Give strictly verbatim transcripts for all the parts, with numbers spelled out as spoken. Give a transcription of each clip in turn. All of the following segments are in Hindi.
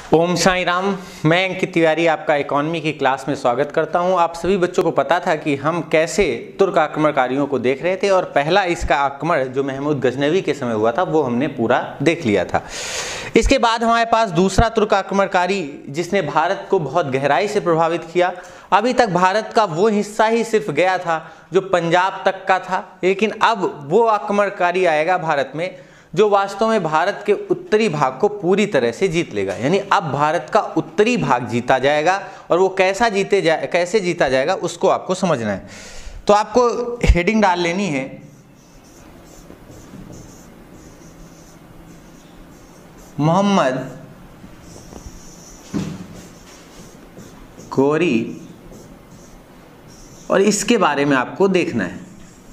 ओम साई राम। मैं अंकित तिवारी आपका इकोनॉमी की क्लास में स्वागत करता हूं। आप सभी बच्चों को पता था कि हम कैसे तुर्क आक्रमणकारियों को देख रहे थे और पहला इसका आक्रमण जो महमूद गजनवी के समय हुआ था वो हमने पूरा देख लिया था। इसके बाद हमारे पास दूसरा तुर्क आक्रमणकारी जिसने भारत को बहुत गहराई से प्रभावित किया। अभी तक भारत का वो हिस्सा ही सिर्फ गया था जो पंजाब तक का था, लेकिन अब वो आक्रमणकारी आएगा भारत में जो वास्तव में भारत के उत्तरी भाग को पूरी तरह से जीत लेगा। यानी अब भारत का उत्तरी भाग जीता जाएगा और वो कैसा जीते जाए कैसे जीता जाएगा उसको आपको समझना है। तो आपको हेडिंग डाल लेनी है मोहम्मद गोरी, और इसके बारे में आपको देखना है।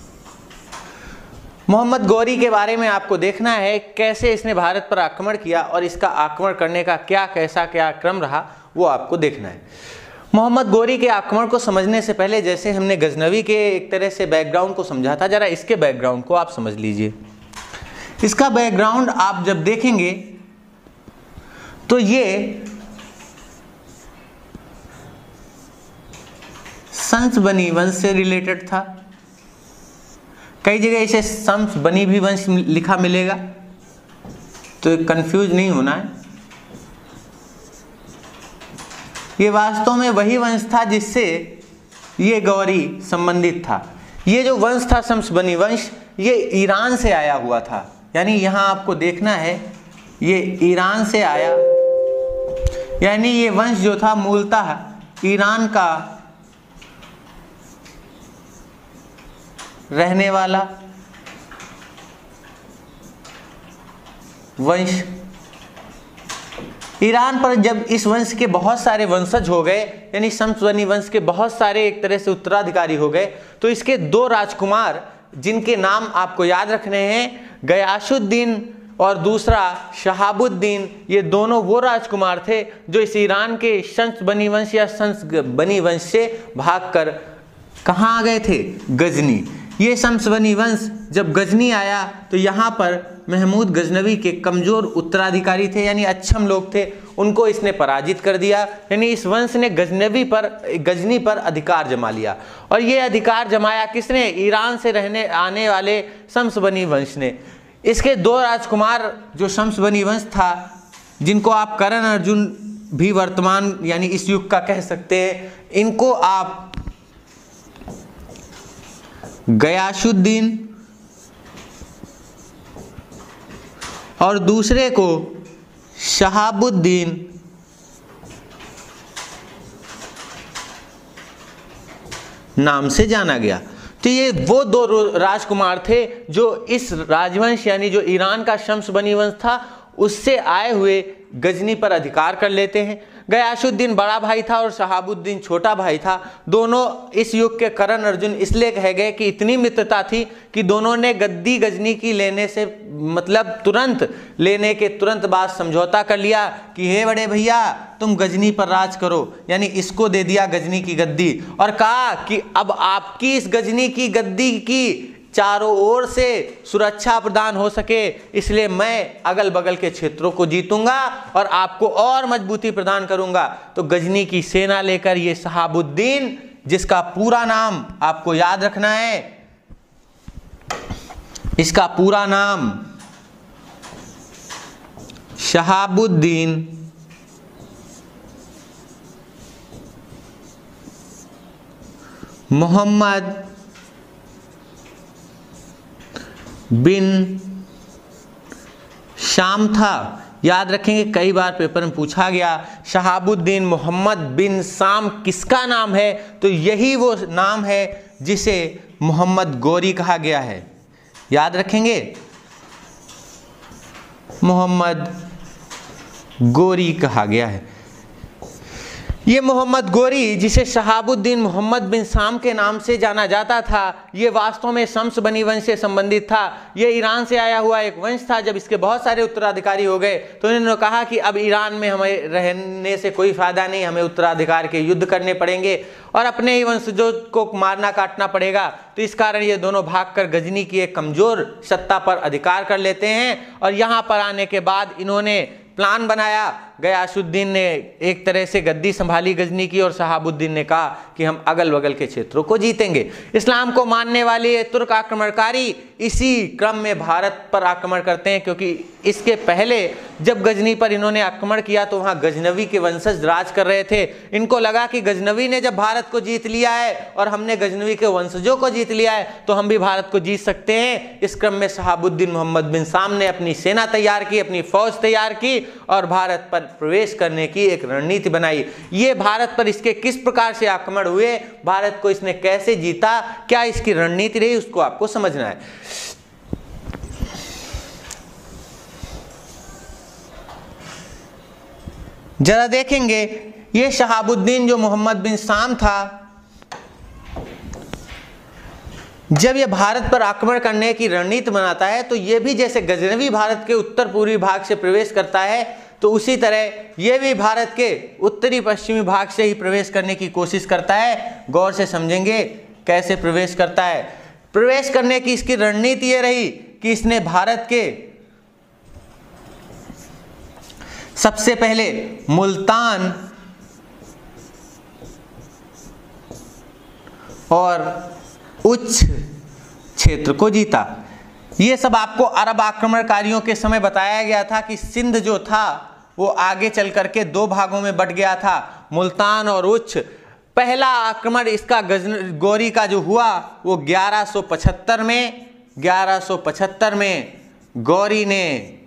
मोहम्मद गोरी के बारे में आपको देखना है कैसे इसने भारत पर आक्रमण किया और इसका आक्रमण करने का क्या कैसा क्या क्रम रहा वो आपको देखना है। मोहम्मद गोरी के आक्रमण को समझने से पहले जैसे हमने गजनवी के एक तरह से बैकग्राउंड को समझा था, जरा इसके बैकग्राउंड को आप समझ लीजिए। इसका बैकग्राउंड आप जब देखेंगे तो ये संस बनी वंश से रिलेटेड था। कई जगह इसे संस बनी भी वंश लिखा मिलेगा, तो कंफ्यूज नहीं होना है। ये वास्तव में वही वंश था जिससे ये गौरी संबंधित था। ये जो वंश था संस बनी वंश, ये ईरान से आया हुआ था। यानी यहां आपको देखना है ये ईरान से आया, यानी ये वंश जो था मूलतः ईरान का रहने वाला वंश। ईरान पर जब इस वंश के बहुत सारे वंशज हो गए, यानी संस बनी वंश के बहुत सारे एक तरह से उत्तराधिकारी हो गए, तो इसके दो राजकुमार जिनके नाम आपको याद रखने हैं, गयासुद्दीन और दूसरा शहाबुद्दीन, ये दोनों वो राजकुमार थे जो इस ईरान के संस बनी वंश या संस बनी वंश से भागकर कहाँ आ गए थे? गजनी। ये संस बनी वंश जब गजनी आया तो यहाँ पर महमूद गजनवी के कमजोर उत्तराधिकारी थे, यानी अच्छम लोग थे, उनको इसने पराजित कर दिया। यानी इस वंश ने गजनवी पर गजनी पर अधिकार जमा लिया। और ये अधिकार जमाया किसने? ईरान से रहने आने वाले संस बनी वंश ने। इसके दो राजकुमार जो संस बनी वंश था, जिनको आप करण अर्जुन भी वर्तमान यानी इस युग का कह सकते हैं, इनको आप गयासुद्दीन और दूसरे को शहाबुद्दीन नाम से जाना गया। तो ये वो दो राजकुमार थे जो इस राजवंश यानी जो ईरान का शम्स बनी वंश था उससे आए हुए गजनी पर अधिकार कर लेते हैं। गयासुद्दीन बड़ा भाई था और शहाबुद्दीन छोटा भाई था। दोनों इस युग के करण अर्जुन इसलिए कहे गए कि इतनी मित्रता थी कि दोनों ने गद्दी गजनी की लेने से मतलब तुरंत लेने के तुरंत बाद समझौता कर लिया कि हे बड़े भैया तुम गजनी पर राज करो, यानी इसको दे दिया गजनी की गद्दी और कहा कि अब आपकी इस गजनी की गद्दी की चारों ओर से सुरक्षा प्रदान हो सके, इसलिए मैं अगल बगल के क्षेत्रों को जीतूंगा और आपको और मजबूती प्रदान करूंगा। तो गजनी की सेना लेकर ये शहाबुद्दीन, जिसका पूरा नाम आपको याद रखना है, इसका पूरा नाम शहाबुद्दीन मोहम्मद बिन शाम था। याद रखेंगे कई बार पेपर में पूछा गया शहाबुद्दीन मोहम्मद बिन शाम किसका नाम है, तो यही वो नाम है जिसे मोहम्मद गोरी कहा गया है। याद रखेंगे मोहम्मद गोरी कहा गया है। ये मोहम्मद गोरी जिसे शहाबुद्दीन मोहम्मद बिन शाम के नाम से जाना जाता था, ये वास्तव में शम्स बनी वंश से संबंधित था। ये ईरान से आया हुआ एक वंश था। जब इसके बहुत सारे उत्तराधिकारी हो गए तो इन्होंने कहा कि अब ईरान में हमें रहने से कोई फायदा नहीं, हमें उत्तराधिकार के युद्ध करने पड़ेंगे और अपने ही वंशजों को मारना काटना पड़ेगा। तो इस कारण ये दोनों भागकर गजनी की एक कमजोर सत्ता पर अधिकार कर लेते हैं और यहाँ पर आने के बाद इन्होंने प्लान बनाया गयासुद्दीन ने एक तरह से गद्दी संभाली गजनी की और शहाबुद्दीन ने कहा कि हम अगल बगल के क्षेत्रों को जीतेंगे। इस्लाम को मानने वाले ये तुर्क आक्रमणकारी इसी क्रम में भारत पर आक्रमण करते हैं, क्योंकि इसके पहले जब गजनी पर इन्होंने आक्रमण किया तो वहाँ गजनवी के वंशज राज कर रहे थे। इनको लगा कि गजनवी ने जब भारत को जीत लिया है और हमने गजनवी के वंशजों को जीत लिया है तो हम भी भारत को जीत सकते हैं। इस क्रम में शहाबुद्दीन मोहम्मद बिन साम ने अपनी सेना तैयार की, अपनी फौज तैयार की और भारत पर प्रवेश करने की एक रणनीति बनाई। ये भारत पर इसके किस प्रकार से आक्रमण हुए, भारत को इसने कैसे जीता, क्या इसकी रणनीति रही, उसको आपको समझना है। जरा देखेंगे ये शहाबुद्दीन जो मोहम्मद बिन साम था, जब ये भारत पर आक्रमण करने की रणनीति बनाता है तो ये भी जैसे गजनवी भारत के उत्तर पूर्वी भाग से प्रवेश करता है तो उसी तरह ये भी भारत के उत्तरी पश्चिमी भाग से ही प्रवेश करने की कोशिश करता है। गौर से समझेंगे कैसे प्रवेश करता है। प्रवेश करने की इसकी रणनीति ये रही कि इसने भारत के सबसे पहले मुल्तान और उच्च क्षेत्र को जीता। ये सब आपको अरब आक्रमणकारियों के समय बताया गया था कि सिंध जो था वो आगे चल करके दो भागों में बट गया था, मुल्तान और उच्च। पहला आक्रमण इसका गजन गौरी का जो हुआ वो ग्यारह सौ पचहत्तर में ग्यारह सौ पचहत्तर में गौरी ने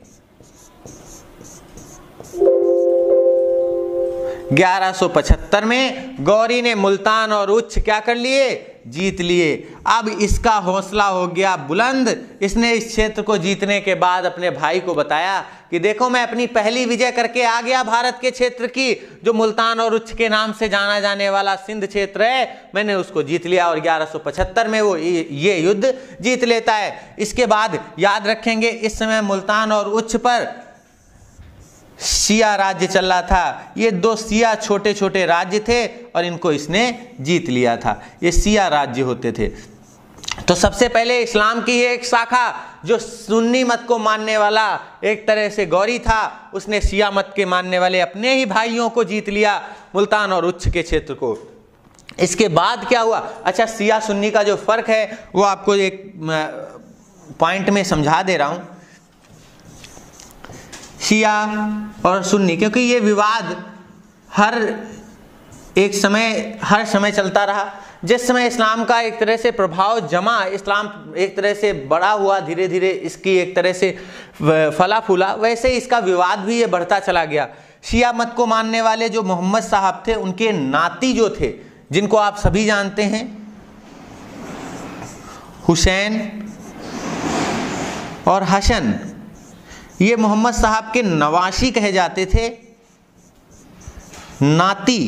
ग्यारह सौ पचहत्तर में गौरी ने मुल्तान और उच्च क्या कर लिए, जीत लिए। अब इसका हौसला हो गया बुलंद। इसने इस क्षेत्र को जीतने के बाद अपने भाई को बताया कि देखो मैं अपनी पहली विजय करके आ गया भारत के क्षेत्र की, जो मुल्तान और उच्च के नाम से जाना जाने वाला सिंध क्षेत्र है, मैंने उसको जीत लिया। और ग्यारह सौ पचहत्तर में वो ये युद्ध जीत लेता है। इसके बाद याद रखेंगे इस समय मुल्तान और उच्च पर शिया राज्य चल रहा था। ये दो शिया छोटे छोटे राज्य थे और इनको इसने जीत लिया था। ये शिया राज्य होते थे। तो सबसे पहले इस्लाम की एक शाखा जो सुन्नी मत को मानने वाला एक तरह से गौरी था, उसने शिया मत के मानने वाले अपने ही भाइयों को जीत लिया, मुल्तान और उच्च के क्षेत्र को। इसके बाद क्या हुआ, अच्छा शिया सुन्नी का जो फर्क है वो आपको एक पॉइंट में समझा दे रहा हूं। शिया और सुन्नी, क्योंकि ये विवाद हर एक समय हर समय चलता रहा। जिस समय इस्लाम का एक तरह से प्रभाव जमा, इस्लाम एक तरह से बड़ा हुआ, धीरे धीरे इसकी एक तरह से फला फूला, वैसे इसका विवाद भी ये बढ़ता चला गया। शिया मत को मानने वाले जो मोहम्मद साहब थे, उनके नाती जो थे, जिनको आप सभी जानते हैं, हुसैन और हसन, ये मोहम्मद साहब के नवाशी कहे जाते थे, नाती।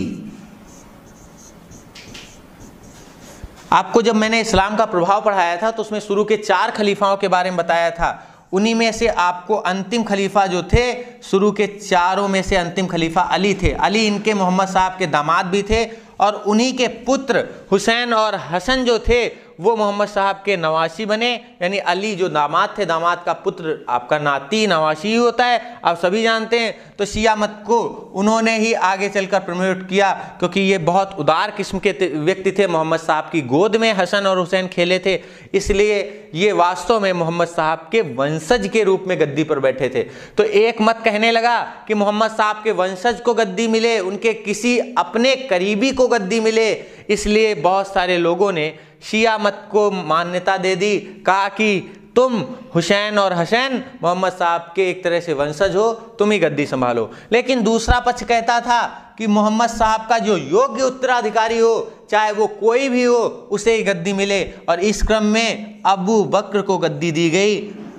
आपको जब मैंने इस्लाम का प्रभाव पढ़ाया था तो उसमें शुरू के चार खलीफाओं के बारे में बताया था। उन्हीं में से आपको अंतिम खलीफा जो थे, शुरू के चारों में से अंतिम खलीफा अली थे। अली इनके मोहम्मद साहब के दामाद भी थे और उन्हीं के पुत्र हुसैन और हसन जो थे वो मोहम्मद साहब के नवाशी बने। यानी अली जो दामाद थे, दामाद का पुत्र आपका नाती नवाशी ही होता है, आप सभी जानते हैं। तो शिया मत को उन्होंने ही आगे चलकर प्रमोट किया, क्योंकि ये बहुत उदार किस्म के व्यक्ति थे। मोहम्मद साहब की गोद में हसन और हुसैन खेले थे, इसलिए ये वास्तव में मोहम्मद साहब के वंशज के रूप में गद्दी पर बैठे थे। तो एक मत कहने लगा कि मोहम्मद साहब के वंशज को गद्दी मिले, उनके किसी अपने करीबी को गद्दी मिले। इसलिए बहुत सारे लोगों ने शिया मत को मान्यता दे दी, कहा कि तुम हुसैन और हसन मोहम्मद साहब के एक तरह से वंशज हो, तुम ही गद्दी संभालो। लेकिन दूसरा पक्ष कहता था कि मोहम्मद साहब का जो योग्य उत्तराधिकारी हो, चाहे वो कोई भी हो, उसे ही गद्दी मिले। और इस क्रम में अबू बकर को गद्दी दी गई,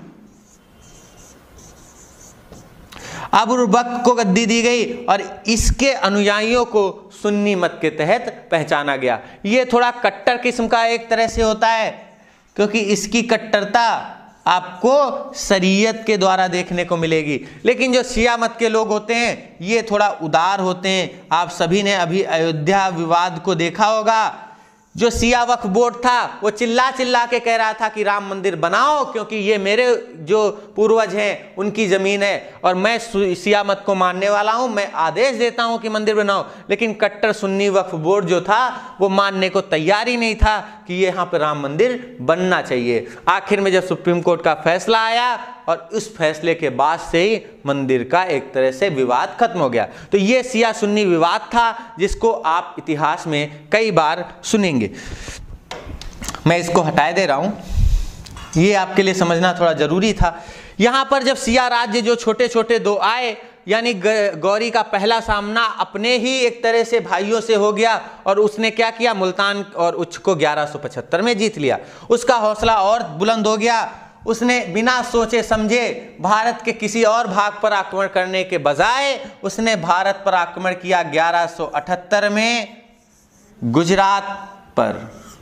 अबू बकर को गद्दी दी गई और इसके अनुयायियों को सुन्नी मत के तहत पहचाना गया। ये थोड़ा कट्टर किस्म का एक तरह से होता है, क्योंकि इसकी कट्टरता आपको शरीयत के द्वारा देखने को मिलेगी। लेकिन जो शिया मत के लोग होते हैं ये थोड़ा उदार होते हैं। आप सभी ने अभी अयोध्या विवाद को देखा होगा जो सिया वक्फ बोर्ड था वो चिल्ला चिल्ला के कह रहा था कि राम मंदिर बनाओ, क्योंकि ये मेरे जो पूर्वज हैं उनकी ज़मीन है और मैं सिया मत को मानने वाला हूँ, मैं आदेश देता हूँ कि मंदिर बनाओ। लेकिन कट्टर सुन्नी वक्फ बोर्ड जो था वो मानने को तैयार ही नहीं था कि ये यहाँ पर राम मंदिर बनना चाहिए। आखिर में जब सुप्रीम कोर्ट का फैसला आया और उस फैसले के बाद से ही मंदिर का एक तरह से विवाद खत्म हो गया। तो ये सिया सुन्नी विवाद था जिसको आप इतिहास में कई बार सुनेंगे। मैं इसको हटाए दे रहा हूं, ये आपके लिए समझना थोड़ा जरूरी था। यहां पर जब सिया राज्य जो छोटे छोटे दो आए, यानी गौरी का पहला सामना अपने ही एक तरह से भाइयों से हो गया और उसने क्या किया, मुल्तान और उच्च को ग्यारह सौ पचहत्तर में जीत लिया। उसका हौसला और बुलंद हो गया। उसने बिना सोचे समझे भारत के किसी और भाग पर आक्रमण करने के बजाय उसने भारत पर आक्रमण किया ग्यारह सौ अठहत्तर में गुजरात पर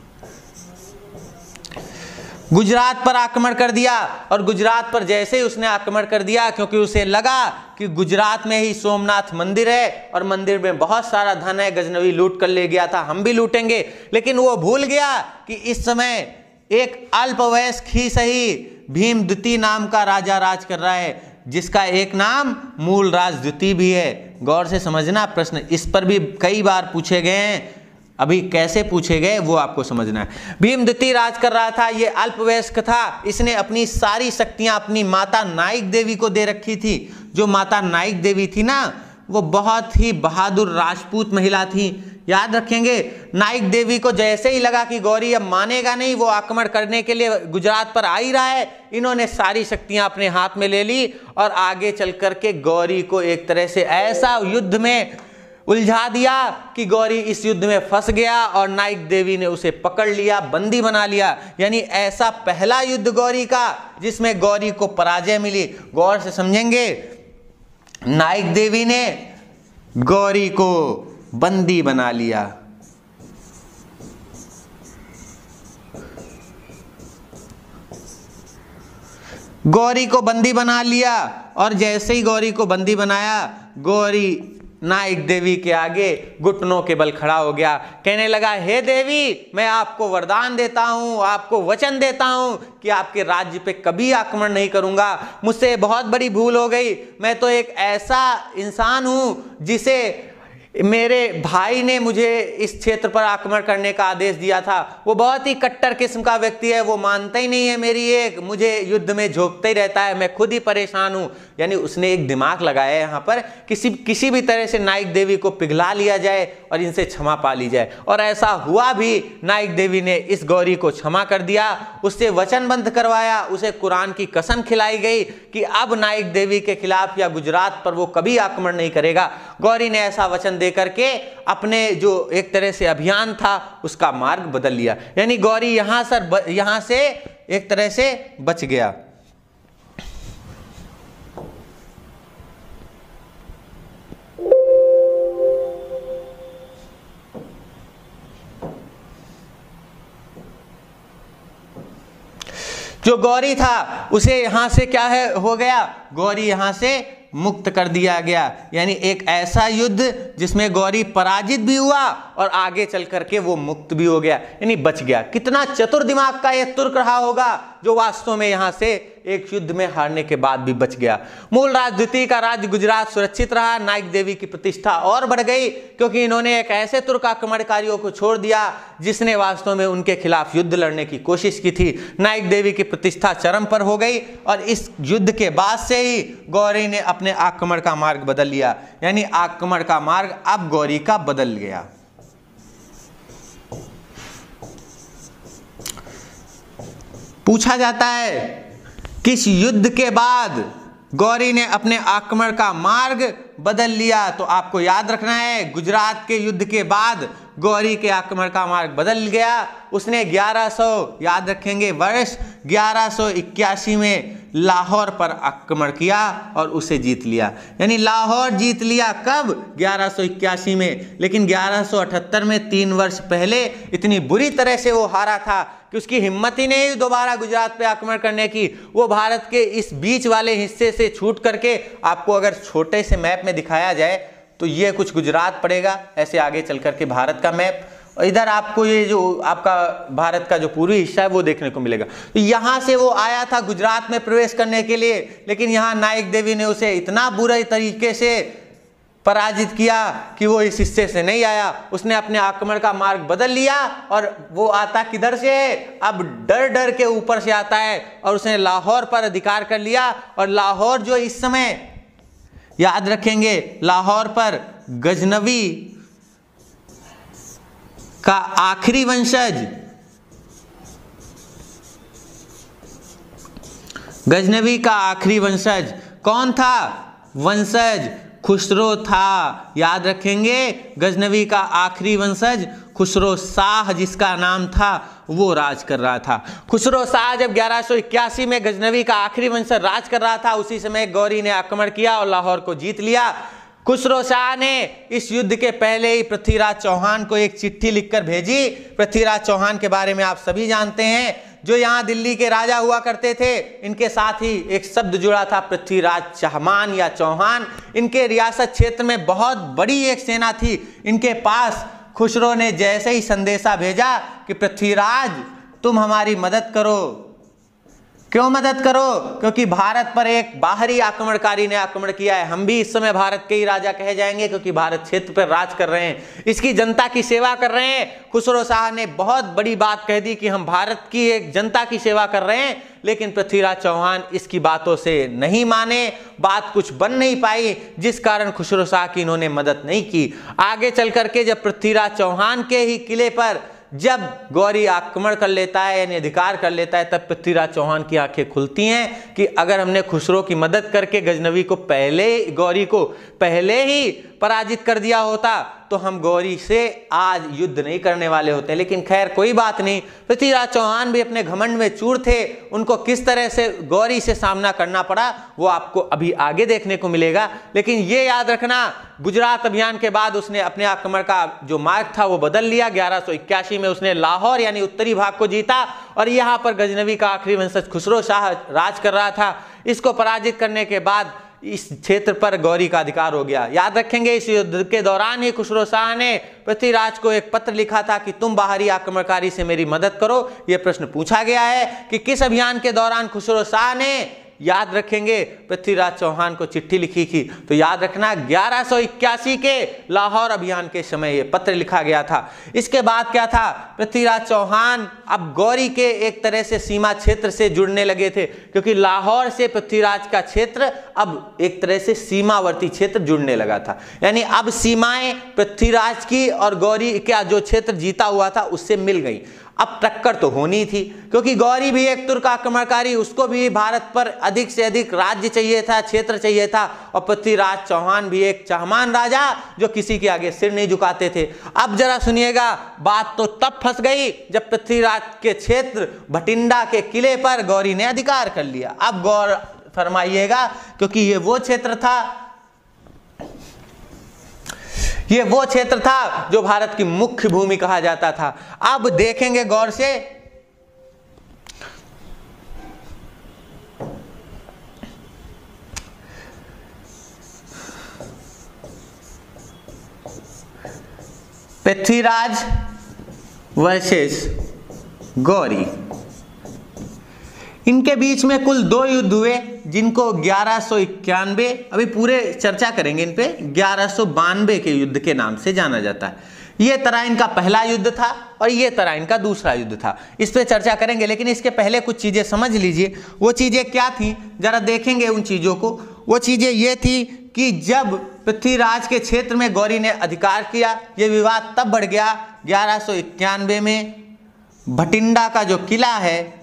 गुजरात पर आक्रमण कर दिया। और गुजरात पर जैसे ही उसने आक्रमण कर दिया, क्योंकि उसे लगा कि गुजरात में ही सोमनाथ मंदिर है और मंदिर में बहुत सारा धन है, गजनवी लूट कर ले गया था, हम भी लूटेंगे। लेकिन वो भूल गया कि इस समय एक अल्पवयस्क ही सही भीम द्वितीय नाम का राजा राज कर रहा है, जिसका एक नाम मूलराज द्वितीय भी है। गौर से समझना, प्रश्न इस पर भी कई बार पूछे गए हैं, अभी कैसे पूछे गए वो आपको समझना है। भीम द्वितीय राज कर रहा था, ये अल्पवयस्क था, इसने अपनी सारी शक्तियां अपनी माता नाइक देवी को दे रखी थी। जो माता नाइक देवी थी ना, वो बहुत ही बहादुर राजपूत महिला थी। याद रखेंगे, नाइक देवी को जैसे ही लगा कि गौरी अब मानेगा नहीं, वो आक्रमण करने के लिए गुजरात पर आ ही रहा है, इन्होंने सारी शक्तियां अपने हाथ में ले ली और आगे चल करके गौरी को एक तरह से ऐसा युद्ध में उलझा दिया कि गौरी इस युद्ध में फंस गया और नाइक देवी ने उसे पकड़ लिया, बंदी बना लिया। यानी ऐसा पहला युद्ध गौरी का जिसमें गौरी को पराजय मिली। गौर से समझेंगे, नाइक देवी ने गौरी को बंदी बना लिया। गौरी को बंदी बना लिया और जैसे ही गौरी को बंदी बनाया, गौरी नाइक देवी के आगे घुटनों के बल खड़ा हो गया, कहने लगा, हे देवी, मैं आपको वरदान देता हूं, आपको वचन देता हूं कि आपके राज्य पे कभी आक्रमण नहीं करूंगा। मुझसे बहुत बड़ी भूल हो गई। मैं तो एक ऐसा इंसान हूं जिसे मेरे भाई ने मुझे इस क्षेत्र पर आक्रमण करने का आदेश दिया था। वो बहुत ही कट्टर किस्म का व्यक्ति है, वो मानता ही नहीं है मेरी एक, मुझे युद्ध में झोंकता ही रहता है, मैं खुद ही परेशान हूं। यानी उसने एक दिमाग लगाया यहाँ पर, किसी किसी भी तरह से नाइक देवी को पिघला लिया जाए और इनसे क्षमा पा ली जाए। और ऐसा हुआ भी। नाइक देवी ने इस गौरी को क्षमा कर दिया, उससे वचनबद्ध करवाया, उसे कुरान की कसम खिलाई गई कि अब नाइक देवी के खिलाफ या गुजरात पर वो कभी आक्रमण नहीं करेगा। गौरी ने ऐसा वचन दे करके अपने जो एक तरह से अभियान था उसका मार्ग बदल लिया। यानी गौरी यहां से यहां से एक तरह से बच गया। जो गौरी था उसे यहां से क्या है हो गया, गौरी यहां से मुक्त कर दिया गया। यानी एक ऐसा युद्ध जिसमें गौरी पराजित भी हुआ और आगे चल करके वो मुक्त भी हो गया, यानी बच गया। कितना चतुर दिमाग का यह तुर्क रहा होगा जो वास्तव में यहां से एक युद्ध में हारने के बाद भी बच गया। मूलराज द्वितीय का राज्य गुजरात सुरक्षित रहा। नाइक देवी की प्रतिष्ठा और बढ़ गई क्योंकि इन्होंने एक ऐसे तुर्क आक्रमणकारियों को छोड़ दिया जिसने वास्तव में उनके खिलाफ युद्ध लड़ने की कोशिश की थी। नाइक देवी की प्रतिष्ठा चरम पर हो गई और इस युद्ध के बाद से ही गौरी ने अपने आक्रमण का मार्ग बदल लिया। यानी आक्रमण का मार्ग अब गौरी का बदल गया। पूछा जाता है किस युद्ध के बाद गौरी ने अपने आक्रमण का मार्ग बदल लिया, तो आपको याद रखना है गुजरात के युद्ध के बाद गौरी के आक्रमण का मार्ग बदल गया। उसने ग्यारह सौ, याद रखेंगे वर्ष ग्यारह सौ इक्यासी में लाहौर पर आक्रमण किया और उसे जीत लिया। यानी लाहौर जीत लिया कब, ग्यारह सौ इक्यासी में। लेकिन ग्यारह सौ अठहत्तर में तीन वर्ष पहले इतनी बुरी तरह से वो हारा था कि उसकी हिम्मत ही नहीं दोबारा गुजरात पे आक्रमण करने की। वो भारत के इस बीच वाले हिस्से से छूट करके, आपको अगर छोटे से मैप में दिखाया जाए तो ये कुछ गुजरात पड़ेगा, ऐसे आगे चल करके भारत का मैप, और इधर आपको ये जो आपका भारत का जो पूर्वी हिस्सा है वो देखने को मिलेगा। तो यहाँ से वो आया था गुजरात में प्रवेश करने के लिए, लेकिन यहाँ नायक देवी ने उसे इतना बुरे तरीके से पराजित किया कि वो इस हिस्से से नहीं आया। उसने अपने आक्रमण का मार्ग बदल लिया और वो आता किधर से, अब डर डर के ऊपर से आता है और उसने लाहौर पर अधिकार कर लिया। और लाहौर जो इस समय, याद रखेंगे, लाहौर पर गजनवी का आखिरी वंशज, गजनवी का आखिरी वंशज कौन था? वंशज खुसरो था। याद रखेंगे, गजनवी का आखिरी वंशज खुसरो शाह जिसका नाम था वो राज कर रहा था। खुसरो शाह जब ग्यारह सौ इक्यासी में गजनवी का आखिरी वंशज राज कर रहा था, उसी समय गौरी ने आक्रमण किया और लाहौर को जीत लिया। खुसरो शाह ने इस युद्ध के पहले ही पृथ्वीराज चौहान को एक चिट्ठी लिखकर भेजी। पृथ्वीराज चौहान के बारे में आप सभी जानते हैं, जो यहाँ दिल्ली के राजा हुआ करते थे। इनके साथ ही एक शब्द जुड़ा था, पृथ्वीराज चहमान या चौहान। इनके रियासत क्षेत्र में बहुत बड़ी एक सेना थी इनके पास। खुसरो ने जैसे ही संदेशा भेजा कि पृथ्वीराज तुम हमारी मदद करो। क्यों मदद करो? क्योंकि भारत पर एक बाहरी आक्रमणकारी ने आक्रमण किया है। हम भी इस समय भारत के ही राजा कहे जाएंगे क्योंकि भारत क्षेत्र पर राज कर रहे हैं, इसकी जनता की सेवा कर रहे हैं। खुसरो शाह ने बहुत बड़ी बात कह दी कि हम भारत की एक जनता की सेवा कर रहे हैं, लेकिन पृथ्वीराज चौहान इसकी बातों से नहीं माने। बात कुछ बन नहीं पाई, जिस कारण खुसरो शाह की इन्होंने मदद नहीं की। आगे चल करके जब पृथ्वीराज चौहान के ही किले पर जब गौरी आक्रमण कर लेता है यानी अधिकार कर लेता है, तब पृथ्वीराज चौहान की आंखें खुलती हैं कि अगर हमने खुसरो की मदद करके गजनवी को पहले, गौरी को पहले ही पराजित कर दिया होता तो हम गौरी से आज युद्ध नहीं करने वाले होते। लेकिन खैर कोई बात नहीं, पृथ्वीराज चौहान भी अपने घमंड में चूर थे। उनको किस तरह से गौरी से सामना करना पड़ा वो आपको अभी आगे देखने को मिलेगा। लेकिन ये याद रखना, गुजरात अभियान के बाद उसने अपने आक्रमण का जो मार्ग था वो बदल लिया। ग्यारह सौ इक्यासी में उसने लाहौर यानी उत्तरी भाग को जीता और यहाँ पर गजनवी का आखिरी वंशज खुसरो शाह राज कर रहा था। इसको पराजित करने के बाद इस क्षेत्र पर गौरी का अधिकार हो गया। याद रखेंगे, इस युद्ध के दौरान ही खुसरो शाह ने पृथ्वीराज को एक पत्र लिखा था कि तुम बाहरी आक्रमणकारी से मेरी मदद करो। यह प्रश्न पूछा गया है कि किस अभियान के दौरान खुसरो शाह ने, याद रखेंगे, पृथ्वीराज चौहान को चिट्ठी लिखी थी। तो याद रखना ग्यारह सौ इक्यासी के लाहौर अभियान के समय यह पत्र लिखा गया था। इसके बाद क्या था, पृथ्वीराज चौहान अब गौरी के एक तरह से सीमा क्षेत्र से जुड़ने लगे थे, क्योंकि लाहौर से पृथ्वीराज का क्षेत्र अब एक तरह से सीमावर्ती क्षेत्र जुड़ने लगा था। यानी अब सीमाएं पृथ्वीराज की और गौरी का जो क्षेत्र जीता हुआ था उससे मिल गई। अब टक्कर तो होनी थी, क्योंकि गौरी भी एक तुर्क आक्रमणकारी, उसको भी भारत पर अधिक से अधिक राज्य चाहिए था, क्षेत्र चाहिए था। और पृथ्वीराज चौहान भी एक चहमान राजा जो किसी के आगे सिर नहीं झुकाते थे। अब जरा सुनिएगा, बात तो तब फंस गई जब पृथ्वीराज के क्षेत्र भटिंडा के किले पर गौरी ने अधिकार कर लिया। अब गौर फरमाइएगा, क्योंकि ये वो क्षेत्र था ये वो क्षेत्र था जो भारत की मुख्य भूमि कहा जाता था। अब देखेंगे गौर से, पृथ्वीराज वर्सेस गौरी, इनके बीच में कुल दो युद्ध हुए जिनको ग्यारह सौ इक्यानवे, अभी पूरे चर्चा करेंगे इन पे, ग्यारह सौ बानवे के युद्ध के नाम से जाना जाता है। ये तरह इनका पहला युद्ध था और ये तरह इनका दूसरा युद्ध था। इस पे चर्चा करेंगे, लेकिन इसके पहले कुछ चीजें समझ लीजिए। वो चीजें क्या थी, जरा देखेंगे उन चीजों को। वो चीजें ये थी कि जब पृथ्वीराज के क्षेत्र में गौरी ने अधिकार किया, ये विवाद तब बढ़ गया ग्यारह सौ इक्यानवे में। भटिंडा का जो किला है,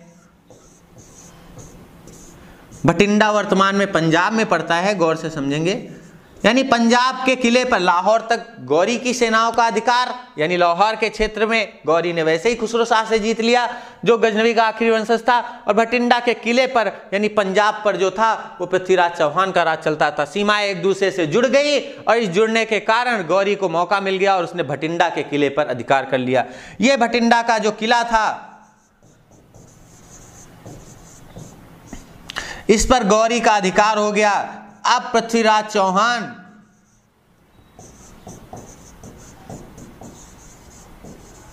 भटिंडा वर्तमान में पंजाब में पड़ता है, गौर से समझेंगे। यानी पंजाब के किले पर लाहौर तक गौरी की सेनाओं का अधिकार, यानी लाहौर के क्षेत्र में गौरी ने वैसे ही खुसरो शाह से जीत लिया जो गजनवी का आखिरी वंशज था। और भटिंडा के किले पर यानी पंजाब पर जो था वो पृथ्वीराज चौहान का राज चलता था। सीमाएं एक दूसरे से जुड़ गई और इस जुड़ने के कारण गौरी को मौका मिल गया और उसने भटिंडा के किले पर अधिकार कर लिया। ये भटिंडा का जो किला था, इस पर गौरी का अधिकार हो गया। अब पृथ्वीराज चौहान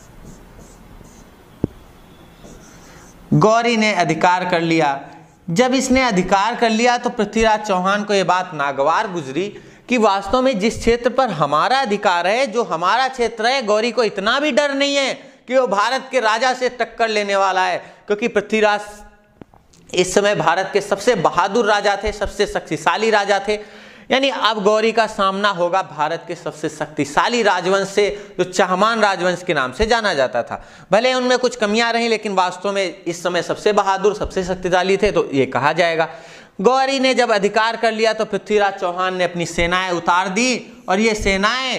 गौरी ने अधिकार कर लिया। जब इसने अधिकार कर लिया तो पृथ्वीराज चौहान को यह बात नागवार गुजरी कि वास्तव में जिस क्षेत्र पर हमारा अधिकार है, जो हमारा क्षेत्र है, गौरी को इतना भी डर नहीं है कि वो भारत के राजा से टक्कर लेने वाला है, क्योंकि पृथ्वीराज इस समय भारत के सबसे बहादुर राजा थे, सबसे शक्तिशाली राजा थे। यानी अब गौरी का सामना होगा भारत के सबसे शक्तिशाली राजवंश से, जो चाहमान राजवंश के नाम से जाना जाता था। भले उनमें कुछ कमियां रहीं, लेकिन वास्तव में इस समय सबसे बहादुर, सबसे शक्तिशाली थे, तो ये कहा जाएगा। गौरी ने जब अधिकार कर लिया तो पृथ्वीराज चौहान ने अपनी सेनाएं उतार दी और ये सेनाएं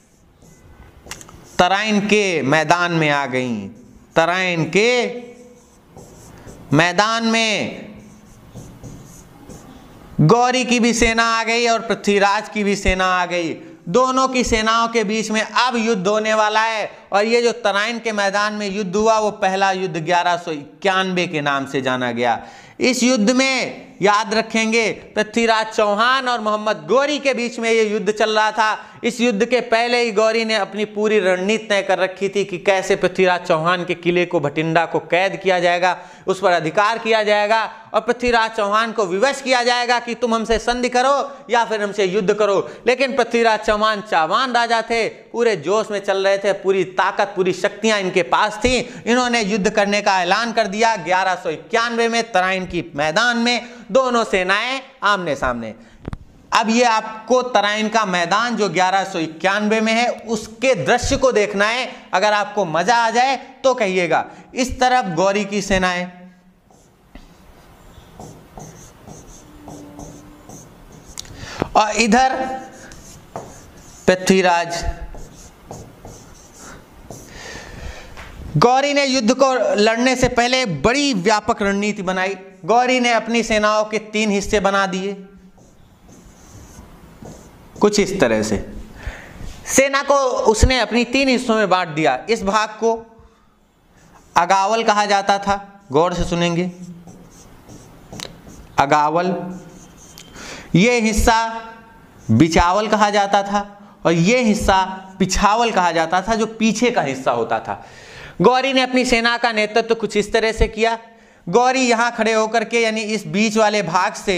तराइन के मैदान में आ गईं। तराइन के मैदान में गौरी की भी सेना आ गई और पृथ्वीराज की भी सेना आ गई। दोनों की सेनाओं के बीच में अब युद्ध होने वाला है और ये जो तराइन के मैदान में युद्ध हुआ वो पहला युद्ध ग्यारह सौ इक्यानवे के नाम से जाना गया। इस युद्ध में याद रखेंगे पृथ्वीराज चौहान और मोहम्मद गौरी के बीच में ये युद्ध चल रहा था। इस युद्ध के पहले ही गौरी ने अपनी पूरी रणनीति तय कर रखी थी कि कैसे पृथ्वीराज चौहान के किले को, भटिंडा को कैद किया जाएगा, उस पर अधिकार किया जाएगा और पृथ्वीराज चौहान को विवश किया जाएगा कि तुम हमसे संधि करो या फिर हमसे युद्ध करो। लेकिन पृथ्वीराज चौहान चावान राजा थे, पूरे जोश में चल रहे थे, पूरी ताकत, पूरी शक्तियां इनके पास थी। इन्होंने युद्ध करने का ऐलान कर दिया। ग्यारह सौ इक्यानवे में तराइन की मैदान में दोनों सेनाएं आमने सामने। अब ये आपको तराइन का मैदान जो ग्यारह सौ इक्यानवे में है उसके दृश्य को देखना है। अगर आपको मजा आ जाए तो कहिएगा। इस तरफ गौरी की सेनाएं, और इधर पृथ्वीराज। गौरी ने युद्ध को लड़ने से पहले बड़ी व्यापक रणनीति बनाई। गौरी ने अपनी सेनाओं के तीन हिस्से बना दिए, कुछ इस तरह से। सेना को उसने अपनी तीन हिस्सों में बांट दिया। इस भाग को अगावल कहा जाता था, गौर से सुनेंगे, अगावल। यह हिस्सा बिचावल कहा जाता था और यह हिस्सा पिछावल कहा जाता था, जो पीछे का हिस्सा होता था। गौरी ने अपनी सेना का नेतृत्व तो कुछ इस तरह से किया। गौरी यहां खड़े होकर के, यानी इस बीच वाले भाग से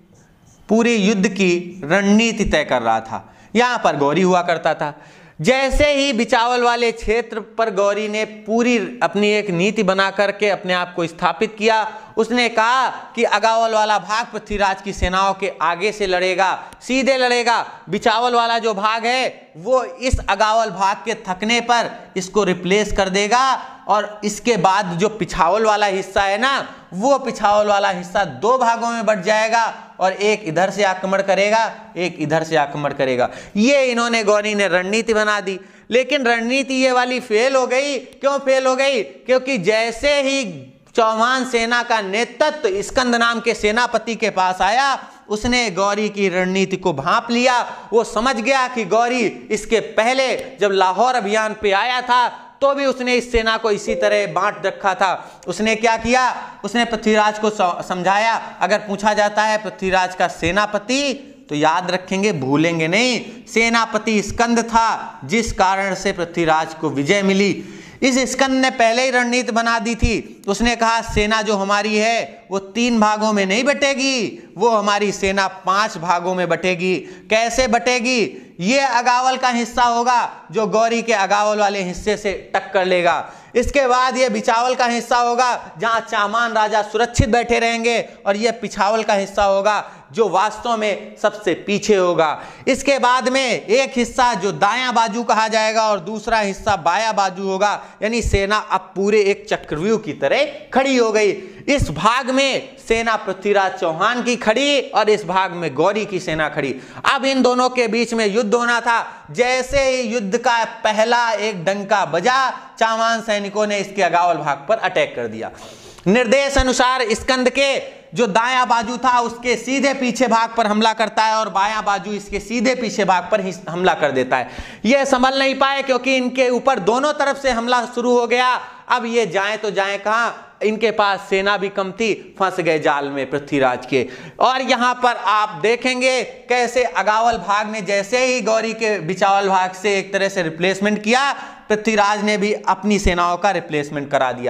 पूरे युद्ध की रणनीति तय कर रहा था। यहां पर गौरी हुआ करता था। जैसे ही बिचावल वाले क्षेत्र पर गौरी ने पूरी अपनी एक नीति बना करके अपने आप को स्थापित किया, उसने कहा कि अगावल वाला भाग पृथ्वीराज की सेनाओं के आगे से लड़ेगा, सीधे लड़ेगा। बिचावल वाला जो भाग है वो इस अगावल भाग के थकने पर इसको रिप्लेस कर देगा और इसके बाद जो पिछावल वाला हिस्सा है ना, वो पिछावल वाला हिस्सा दो भागों में बट जाएगा और एक इधर से आक्रमण करेगा, एक इधर से आक्रमण करेगा। ये इन्होंने, गौरी ने रणनीति बना दी। लेकिन रणनीति ये वाली फेल हो गई। क्यों फेल हो गई? क्योंकि जैसे ही चौहान सेना का नेतृत्व स्कंद नाम के सेनापति के पास आया, उसने गौरी की रणनीति को भांप लिया। वो समझ गया कि गौरी इसके पहले जब लाहौर अभियान पे आया था तो भी उसने इस सेना को इसी तरह बांट रखा था। उसने क्या किया? उसने पृथ्वीराज को समझाया। अगर पूछा जाता है पृथ्वीराज का सेनापति, तो याद रखेंगे, भूलेंगे नहीं, सेनापति स्कंद था, जिस कारण से पृथ्वीराज को विजय मिली। इस स्कंद ने पहले ही रणनीति बना दी थी। उसने कहा सेना जो हमारी है वो तीन भागों में नहीं बटेगी, वो हमारी सेना पांच भागों में बटेगी। कैसे बटेगी? ये अगावल का हिस्सा होगा जो गौरी के अगावल वाले हिस्से से टक्कर लेगा। इसके बाद ये बिचावल का हिस्सा होगा जहां चामान राजा सुरक्षित बैठे रहेंगे, और ये पिछावल का हिस्सा होगा जो वास्तव में सबसे पीछे होगा। इसके बाद में एक हिस्सा जो दायां बाजू कहा जाएगा और दूसरा हिस्सा बायां बाजू होगा। यानी सेना अब पूरे एक चक्रव्यूह की तरह खड़ी हो गई। इस भाग में सेना पृथ्वीराज चौहान की खड़ी और इस भाग में गौरी की सेना खड़ी। अब इन दोनों के बीच में युद्ध होना था। जैसे ही युद्ध का पहला एक डंका बजा, चामान सैनिकों ने इसके अगावल भाग पर अटैक कर दिया। निर्देश अनुसार स्कंद के जो दायां बाजू था उसके सीधे पीछे भाग पर हमला करता है और बायां बाजू इसके सीधे पीछे भाग पर हमला कर देता है। ये संभल नहीं पाए क्योंकि इनके ऊपर दोनों तरफ से हमला शुरू हो गया। अब ये जाएं तो जाएं कहां? इनके पास सेना भी कम थी, फंस गए जाल में पृथ्वीराज के। और यहां पर आप देखेंगे कैसे अगावल भाग ने जैसे ही गौरी के बिचावल भाग से एक तरह से रिप्लेसमेंट किया, पृथ्वीराज ने भी अपनी सेनाओं का रिप्लेसमेंट करा दिया।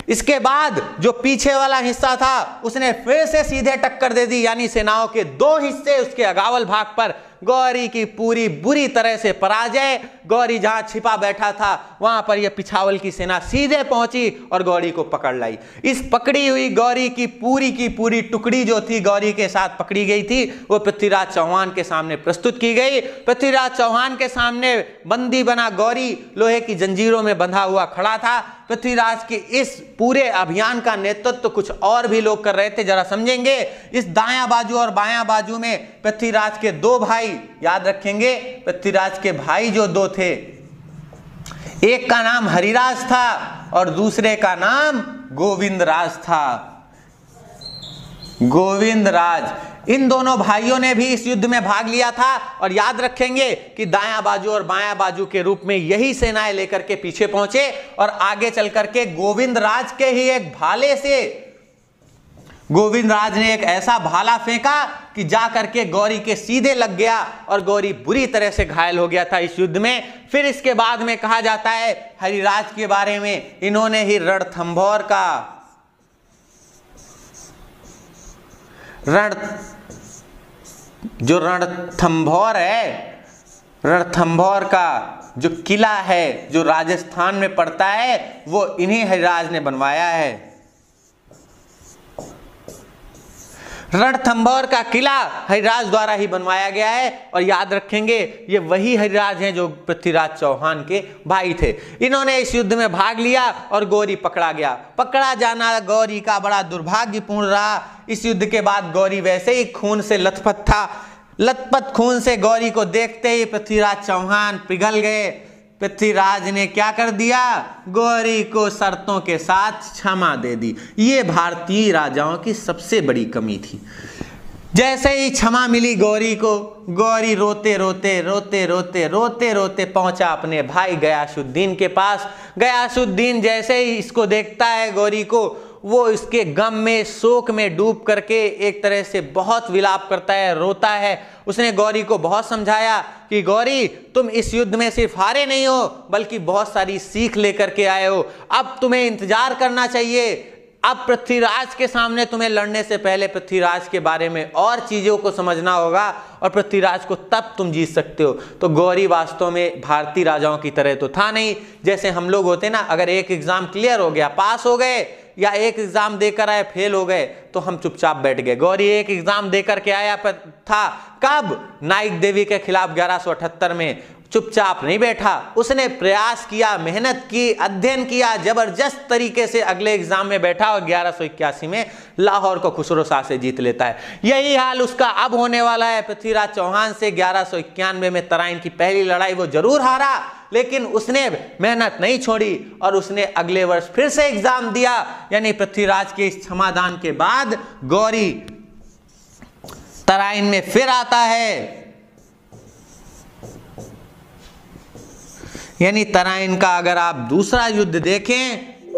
इसके बाद जो पीछे वाला हिस्सा था उसने फिर से सीधे टक्कर दे दी, यानी सेनाओं के दो हिस्से उसके अगावल भाग पर। गौरी की पूरी बुरी तरह से पराजय। गौरी जहां छिपा बैठा था वहां पर यह पिछावल की सेना सीधे पहुंची और गौरी को पकड़ लाई। इस पकड़ी हुई गौरी की पूरी की पूरी टुकड़ी जो थी गौरी के साथ पकड़ी गई थी, वो पृथ्वीराज चौहान के सामने प्रस्तुत की गई। पृथ्वीराज चौहान के सामने बंदी बना गौरी लोहे की जंजीरों में बंधा हुआ खड़ा था। पृथ्वीराज के इस पूरे अभियान का नेतृत्व तो कुछ और भी लोग कर रहे थे, जरा समझेंगे। इस दायां बाजू और बायां बाजू में पृथ्वीराज के दो भाई, याद रखेंगे पृथ्वीराज के भाई जो दो थे, एक का नाम हरिराज था और दूसरे का नाम गोविंदराज था। गोविंदराज, इन दोनों भाइयों ने भी इस युद्ध में भाग लिया था। और याद रखेंगे कि दायां बाजू और बायां बाजू के रूप में यही सेनाएं लेकर के पीछे पहुंचे और आगे चल करके गोविंदराज के ही एक भाले से गोविंदराज ने एक ऐसा भाला फेंका कि जा करके गौरी के सीधे लग गया और गौरी बुरी तरह से घायल हो गया था इस युद्ध में। फिर इसके बाद में कहा जाता है हरिराज के बारे में, इन्होंने ही रणथंभौर का रण जो रणथंभौर है, रणथंभौर का जो किला है जो राजस्थान में पड़ता है, वो इन्हीं हरिराज ने बनवाया है। रणथंभौर का किला हरिराज द्वारा ही बनवाया गया है। और याद रखेंगे ये वही हरिराज हैं जो पृथ्वीराज चौहान के भाई थे। इन्होंने इस युद्ध में भाग लिया और गौरी पकड़ा गया। पकड़ा जाना गौरी का बड़ा दुर्भाग्यपूर्ण रहा। इस युद्ध के बाद गौरी वैसे ही खून से लथपथ था। लथपथ खून से गौरी को देखते ही पृथ्वीराज चौहान पिघल गए। पृथ्वीराज ने क्या कर दिया, गौरी को शर्तों के साथ क्षमा दे दी। ये भारतीय राजाओं की सबसे बड़ी कमी थी। जैसे ही क्षमा मिली गौरी को, गौरी रोते रोते रोते रोते रोते रोते पहुंचा अपने भाई गयासुद्दीन के पास। गयासुद्दीन जैसे ही इसको देखता है गौरी को, वो इसके गम में शोक में डूब करके एक तरह से बहुत विलाप करता है, रोता है। उसने गौरी को बहुत समझाया कि गौरी तुम इस युद्ध में सिर्फ हारे नहीं हो बल्कि बहुत सारी सीख लेकर के आए हो। अब तुम्हें इंतजार करना चाहिए। अब पृथ्वीराज के सामने तुम्हें लड़ने से पहले पृथ्वीराज के बारे में और चीज़ों को समझना होगा और पृथ्वीराज को तब तुम जीत सकते हो। तो गौरी वास्तव में भारतीय राजाओं की तरह तो था नहीं। जैसे हम लोग होते ना, अगर एक एग्जाम क्लियर हो गया, पास हो गए, या एक एग्जाम देकर आए फेल हो गए, तो हम चुपचाप बैठ गए। गौरी एक एग्जाम देकर के आया था, कब? नाइक देवी के खिलाफ ग्यारह सौ अठहत्तर में। चुपचाप नहीं बैठा, उसने प्रयास किया, मेहनत की, अध्ययन किया, जबरदस्त तरीके से अगले एग्जाम में बैठा और ग्यारह सौ इक्यासी में लाहौर को खुसरो शाह से जीत लेता है। यही हाल उसका अब होने वाला है पृथ्वीराज चौहान से। ग्यारह सौ इक्यानवे में तराइन की पहली लड़ाई वो जरूर हारा, लेकिन उसने मेहनत नहीं छोड़ी और उसने अगले वर्ष फिर से एग्जाम दिया। यानी पृथ्वीराज के इस क्षमादान के बाद गौरी तराइन में फिर आता है। यानी तराइन का अगर आप दूसरा युद्ध देखें,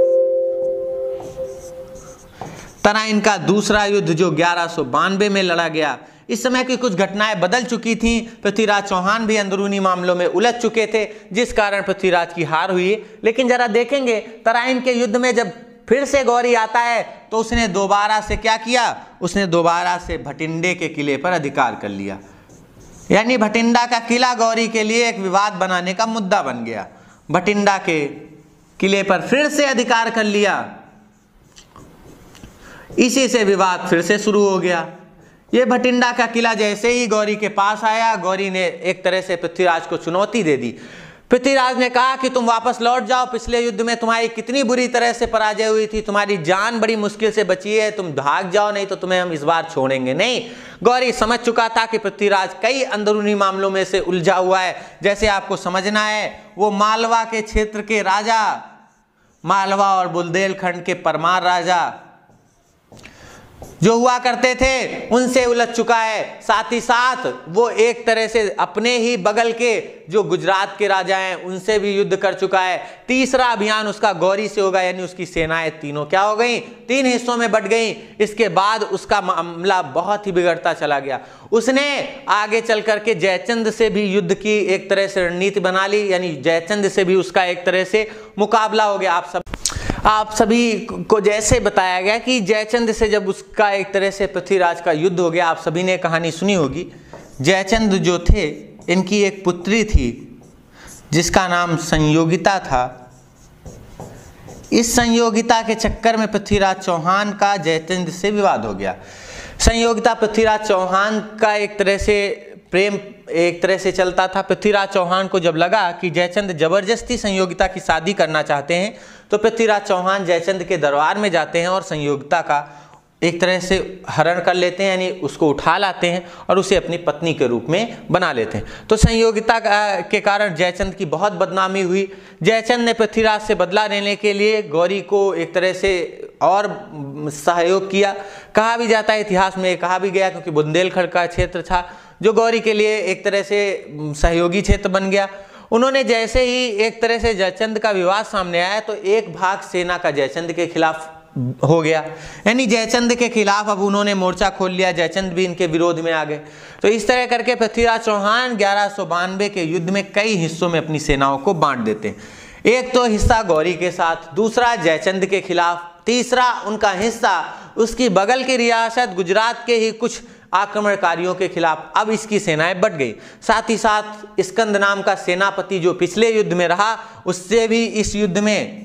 तराइन का दूसरा युद्ध जो ग्यारह सौ बानवे में लड़ा गया, इस समय की कुछ घटनाएं बदल चुकी थीं। पृथ्वीराज चौहान भी अंदरूनी मामलों में उलझ चुके थे, जिस कारण पृथ्वीराज की हार हुई। लेकिन जरा देखेंगे तराइन के युद्ध में जब फिर से गौरी आता है तो उसने दोबारा से क्या किया, उसने दोबारा से भटिंडे के किले पर अधिकार कर लिया। यानी भटिंडा का किला गौरी के लिए एक विवाद बनाने का मुद्दा बन गया। भटिंडा के किले पर फिर से अधिकार कर लिया, इसी से विवाद फिर से शुरू हो गया। ये भटिंडा का किला जैसे ही गौरी के पास आया, गौरी ने एक तरह से पृथ्वीराज को चुनौती दे दी। पृथ्वीराज ने कहा कि तुम वापस लौट जाओ, पिछले युद्ध में तुम्हारी कितनी बुरी तरह से पराजय हुई थी, तुम्हारी जान बड़ी मुश्किल से बची है, तुम भाग जाओ, नहीं तो तुम्हें हम इस बार छोड़ेंगे नहीं। गौरी समझ चुका था कि पृथ्वीराज कई अंदरूनी मामलों में से उलझा हुआ है। जैसे आपको समझना है, वो मालवा के क्षेत्र के राजा, मालवा और बुंदेलखंड के परमार राजा जो हुआ करते थे, उनसे उलझ चुका है। साथ ही साथ वो एक तरह से अपने ही बगल के जो गुजरात के राजा हैं उनसे भी युद्ध कर चुका है। तीसरा अभियान उसका गौरी से होगा, यानी उसकी सेनाएं तीनों क्या हो गई, तीन हिस्सों में बट गई। इसके बाद उसका मामला बहुत ही बिगड़ता चला गया। उसने आगे चल करके जयचंद से भी युद्ध की एक तरह से रणनीति बना ली, यानी जयचंद से भी उसका एक तरह से मुकाबला हो गया। आप सब आप सभी को जैसे बताया गया कि जयचंद से जब उसका एक तरह से पृथ्वीराज का युद्ध हो गया, आप सभी ने कहानी सुनी होगी। जयचंद जो थे, इनकी एक पुत्री थी जिसका नाम संयोगिता था। इस संयोगिता के चक्कर में पृथ्वीराज चौहान का जयचंद से विवाद हो गया। संयोगिता पृथ्वीराज चौहान का एक तरह से प्रेम एक तरह से चलता था। पृथ्वीराज चौहान को जब लगा कि जयचंद जबरदस्ती संयोगिता की शादी करना चाहते हैं, तो पृथ्वीराज चौहान जयचंद के दरबार में जाते हैं और संयोगिता का एक तरह से हरण कर लेते हैं, यानी उसको उठा लाते हैं और उसे अपनी पत्नी के रूप में बना लेते हैं। तो संयोगिता के कारण जयचंद की बहुत बदनामी हुई। जयचंद ने पृथ्वीराज से बदला लेने के लिए गौरी को एक तरह से और सहयोग किया। कहा भी जाता है, इतिहास में कहा भी गया, क्योंकि बुंदेलखंड का क्षेत्र था जो गौरी के लिए एक तरह से सहयोगी क्षेत्र बन गया। उन्होंने जैसे ही एक तरह से जयचंद का विवाद सामने आया, तो एक भाग सेना का जयचंद के खिलाफ हो गया, यानी जयचंद के खिलाफ अब उन्होंने मोर्चा खोल लिया। जयचंद भी इनके विरोध में आ गए। तो इस तरह करके पृथ्वीराज चौहान ग्यारह सौ बानवे के युद्ध में कई हिस्सों में अपनी सेनाओं को बांट देते हैं। एक तो हिस्सा गौरी के साथ, दूसरा जयचंद के खिलाफ, तीसरा उनका हिस्सा उसकी बगल की रियासत गुजरात के ही कुछ आक्रमणकारियों के खिलाफ। अब इसकी सेनाएं बढ़ गई। साथ ही साथ स्कंद नाम का सेनापति जो पिछले युद्ध में रहा, उससे भी इस युद्ध में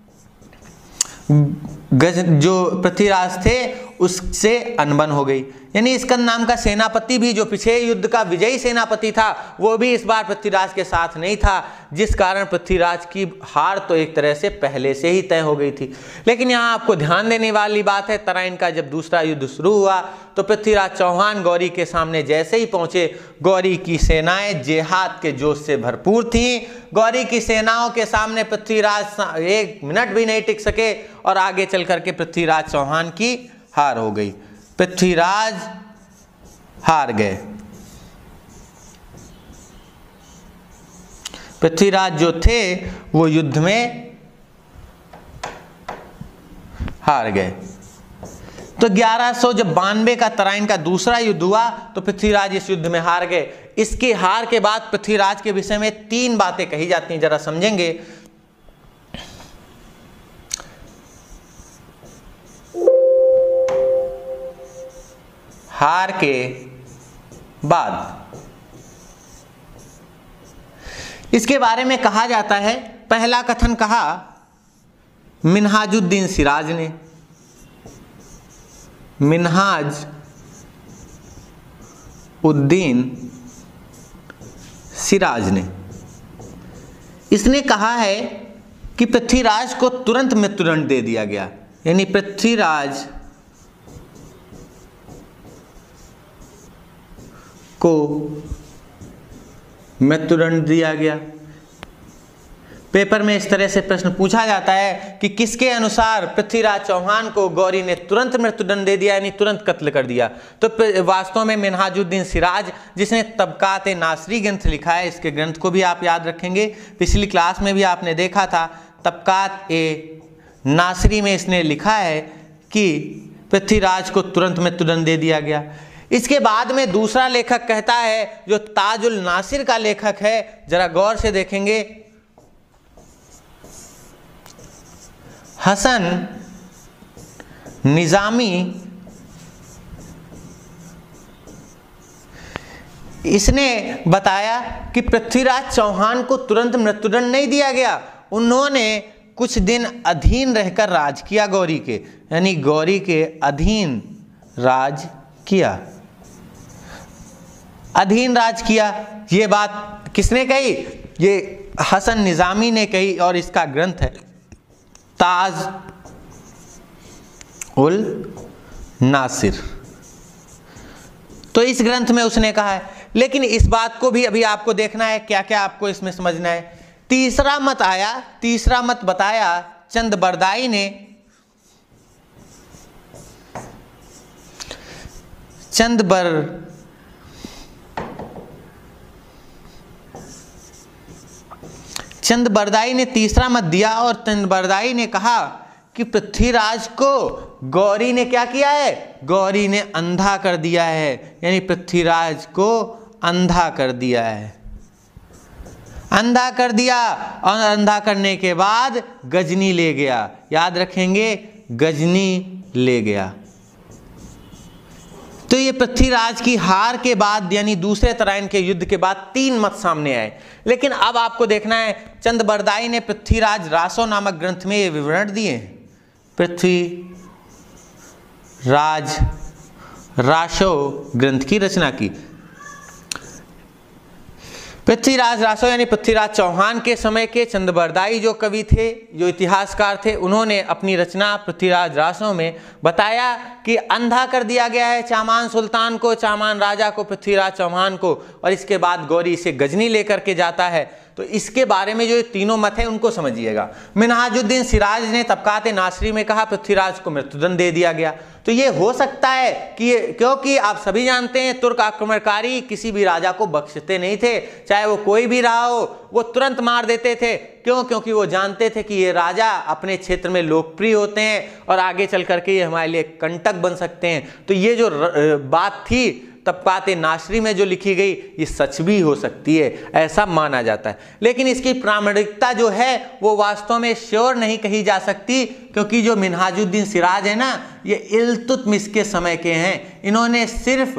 गज जो पृथ्वीराज थे उससे अनबन हो गई। यानी स्कंद नाम का सेनापति भी जो पिछले युद्ध का विजयी सेनापति था, वो भी इस बार पृथ्वीराज के साथ नहीं था, जिस कारण पृथ्वीराज की हार तो एक तरह से पहले से ही तय हो गई थी। लेकिन यहाँ आपको ध्यान देने वाली बात है, तराइन का जब दूसरा युद्ध शुरू हुआ तो पृथ्वीराज चौहान गौरी के सामने जैसे ही पहुंचे, गौरी की सेनाएं जेहाद के जोश से भरपूर थीं। गौरी की सेनाओं के सामने पृथ्वीराज एक मिनट भी नहीं टिक सके और आगे चल करके पृथ्वीराज चौहान की हार हो गई। पृथ्वीराज हार गए। पृथ्वीराज जो थे वो युद्ध में हार गए। तो ग्यारह सौ जब बानवे का तराइन का दूसरा युद्ध हुआ तो पृथ्वीराज इस युद्ध में हार गए। इसकी हार के बाद पृथ्वीराज के विषय में तीन बातें कही जाती हैं, जरा समझेंगे। हार के बाद इसके बारे में कहा जाता है, पहला कथन कहा मिन्हाजुद्दीन सिराज ने, मिन्हाज उद्दीन सिराज ने। इसने कहा है कि पृथ्वीराज को तुरंत मृत्युदंड दे दिया गया, यानी पृथ्वीराज को मृत्युदंड दिया गया। पेपर में इस तरह से प्रश्न पूछा जाता है कि किसके अनुसार पृथ्वीराज चौहान को गौरी ने तुरंत मृत्युदंड दे दिया, यानी तुरंत कत्ल कर दिया। तो वास्तव में मिन्हाजुद्दीन सिराज, जिसने तबकात नासरी ग्रंथ लिखा है, इसके ग्रंथ को भी आप याद रखेंगे, पिछली क्लास में भी आपने देखा था। तबकात ए नासरी में इसने लिखा है कि पृथ्वीराज को तुरंत मृत्युदंड दे दिया गया। इसके बाद में दूसरा लेखक कहता है, जो ताजुल नासिर का लेखक है, जरा गौर से देखेंगे, हसन निजामी, इसने बताया कि पृथ्वीराज चौहान को तुरंत मृत्युदंड नहीं दिया गया, उन्होंने कुछ दिन अधीन रहकर राज किया गौरी के, यानी गौरी के अधीन राज किया, अधीन राज किया। ये बात किसने कही? ये हसन निजामी ने कही, और इसका ग्रंथ है ताज उल नासिर। तो इस ग्रंथ में उसने कहा है। लेकिन इस बात को भी अभी आपको देखना है, क्या क्या आपको इसमें समझना है। तीसरा मत आया, तीसरा मत बताया चंद बरदाई ने। चंद बर चंद बरदाई ने तीसरा मत दिया, और चंद बरदाई ने कहा कि पृथ्वीराज को गौरी ने क्या किया है? गौरी ने अंधा कर दिया है, यानी पृथ्वीराज को अंधा कर दिया है। अंधा कर दिया और अंधा करने के बाद गजनी ले गया। याद रखेंगे, गजनी ले गया। तो ये पृथ्वीराज की हार के बाद यानी दूसरे तराइन के युद्ध के बाद तीन मत सामने आए। लेकिन अब आपको देखना है, चंद्रबरदाई ने पृथ्वीराज रासो नामक ग्रंथ में ये विवरण दिए हैं। पृथ्वी राज रासो ग्रंथ की रचना की। पृथ्वीराज रासो यानी पृथ्वीराज चौहान के समय के चंद्रबरदाई जो कवि थे, जो इतिहासकार थे, उन्होंने अपनी रचना पृथ्वीराज रासो में बताया कि अंधा कर दिया गया है चामान सुल्तान को, चामान राजा को, पृथ्वीराज चौहान को, और इसके बाद गौरी से गजनी लेकर के जाता है। तो इसके बारे में जो तीनों मत है उनको समझिएगा। मिनहाजुद्दीन सिराज ने तबकात नासरी में कहा पृथ्वीराज को मृत्युदंड दे दिया गया। तो ये हो सकता है कि ये, क्योंकि आप सभी जानते हैं तुर्क आक्रमणकारी किसी भी राजा को बख्शते नहीं थे, चाहे वो कोई भी रहा हो, वो तुरंत मार देते थे। क्यों? क्योंकि वो जानते थे कि ये राजा अपने क्षेत्र में लोकप्रिय होते हैं और आगे चल करके ये हमारे लिए कंटक बन सकते हैं। तो ये जो बात थी तबकात नासरी में जो लिखी गई, ये सच भी हो सकती है, ऐसा माना जाता है। लेकिन इसकी प्रामाणिकता जो है वो वास्तव में श्योर नहीं कही जा सकती, क्योंकि जो मिनहाजुद्दीन सिराज है ना, ये इल्तुतमिश के समय के हैं। इन्होंने सिर्फ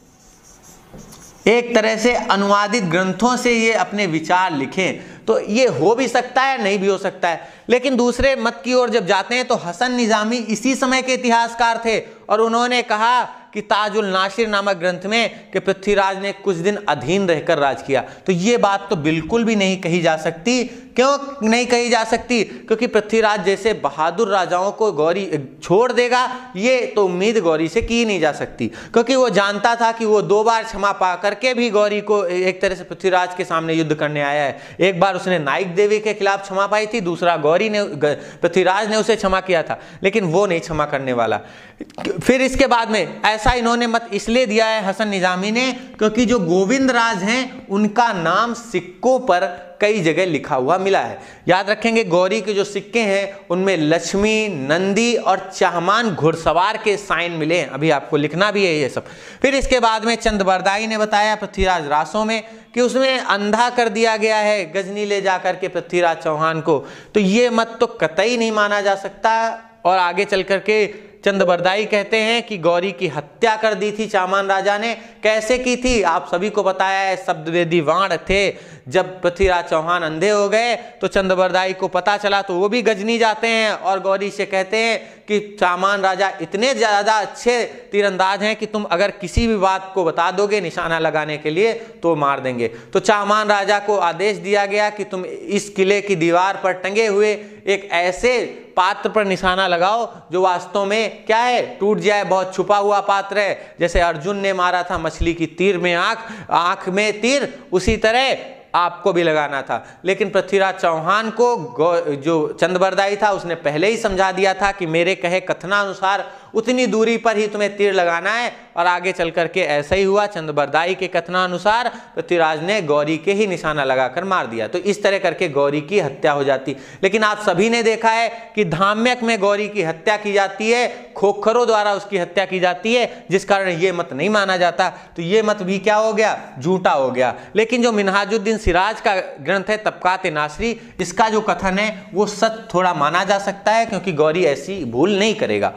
एक तरह से अनुवादित ग्रंथों से ये अपने विचार लिखे। तो ये हो भी सकता है, नहीं भी हो सकता है। लेकिन दूसरे मत की ओर जब जाते हैं तो हसन निजामी इसी समय के इतिहासकार थे और उन्होंने कहा कि ताजुल नासिर नामक ग्रंथ में कि पृथ्वीराज ने कुछ दिन अधीन रहकर राज किया। तो ये बात तो बिल्कुल भी नहीं कही जा सकती। क्यों नहीं कही जा सकती? क्योंकि पृथ्वीराज जैसे बहादुर राजाओं को गौरी छोड़ देगा, ये तो उम्मीद गौरी से की नहीं जा सकती। क्योंकि वो जानता था कि वो दो बार क्षमा पा करके भी गौरी को एक तरह से पृथ्वीराज के सामने युद्ध करने आया है। एक बार उसने नाइक देवी के खिलाफ क्षमा पाई थी, दूसरा गौरी ने पृथ्वीराज ने उसे क्षमा किया था, लेकिन वो नहीं क्षमा करने वाला। फिर इसके बाद में ऐसा इन्होंने मत इसलिए दिया है हसन निजामी ने, क्योंकि जो गोविंद राज हैं उनका नाम सिक्कों पर कई जगह लिखा हुआ मिला है। याद रखेंगे, गौरी के जो सिक्के हैं उनमें लक्ष्मी, नंदी और चाहमान घुड़सवार के साइन मिले हैं। अभी आपको लिखना भी है ये सब। फिर इसके बाद में चंद्रबरदाई ने बताया पृथ्वीराज रासो में कि उसमें अंधा कर दिया गया है गजनी ले जाकर के पृथ्वीराज चौहान को। तो ये मत तो कतई नहीं माना जा सकता। और आगे चल करके चंद्रबरदाई कहते हैं कि गौरी की हत्या कर दी थी चामान राजा ने। कैसे की थी? आप सभी को बताया है, शब्दवेदी वाण थे। जब पृथ्वीराज चौहान अंधे हो गए तो चंद्रबरदाई को पता चला, तो वो भी गजनी जाते हैं और गौरी से कहते हैं कि चामान राजा इतने ज़्यादा अच्छे तीरंदाज हैं कि तुम अगर किसी भी बात को बता दोगे निशाना लगाने के लिए तो मार देंगे। तो चामान राजा को आदेश दिया गया कि तुम इस किले की दीवार पर टंगे हुए एक ऐसे पात्र पर निशाना लगाओ जो वास्तव में क्या है, टूट जाए, बहुत छुपा हुआ पात्र है। जैसे अर्जुन ने मारा था मछली की तीर में आंख आंख में तीर, उसी तरह आपको भी लगाना था। लेकिन पृथ्वीराज चौहान को जो चंद्रबरदाई था उसने पहले ही समझा दिया था कि मेरे कहे कथनानुसार उतनी दूरी पर ही तुम्हें तीर लगाना है, और आगे चल करके ऐसा ही हुआ। चंद्रबरदाई के कथनानुसार पृथ्वीराज ने गौरी के ही निशाना लगाकर मार दिया। तो इस तरह करके गौरी की हत्या हो जाती। लेकिन आप सभी ने देखा है कि धाम्यक में गौरी की हत्या की जाती है, खोखरों द्वारा उसकी हत्या की जाती है, जिस कारण ये मत नहीं माना जाता। तो ये मत भी क्या हो गया, झूठा हो गया। लेकिन जो मिनहाजुद्दीन सिराज का ग्रंथ है तबकात नासरी, इसका जो कथन है वो सच थोड़ा माना जा सकता है, क्योंकि गौरी ऐसी भूल नहीं करेगा।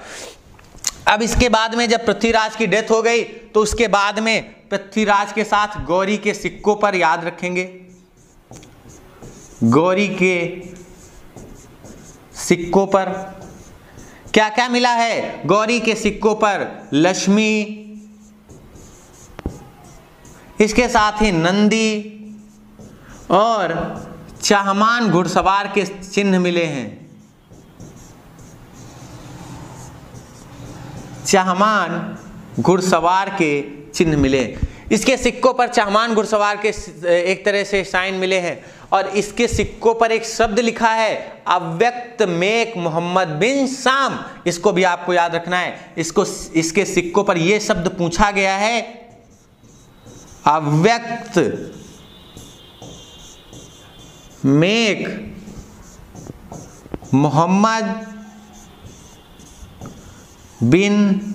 अब इसके बाद में जब पृथ्वीराज की डेथ हो गई तो उसके बाद में पृथ्वीराज के साथ गौरी के सिक्कों पर, याद रखेंगे, गौरी के सिक्कों पर क्या क्या मिला है? गौरी के सिक्कों पर लक्ष्मी, इसके साथ ही नंदी और चाहमान घुड़सवार के चिन्ह मिले हैं। चाहमान घुड़सवार के चिन्ह मिले। इसके सिक्कों पर चाहमान घुड़सवार के एक तरह से साइन मिले हैं, और इसके सिक्कों पर एक शब्द लिखा है, अव्यक्त मेक मोहम्मद बिन शाम। इसको भी आपको याद रखना है। इसको इसके सिक्कों पर यह शब्द पूछा गया है, अव्यक्त मेक मोहम्मद बिन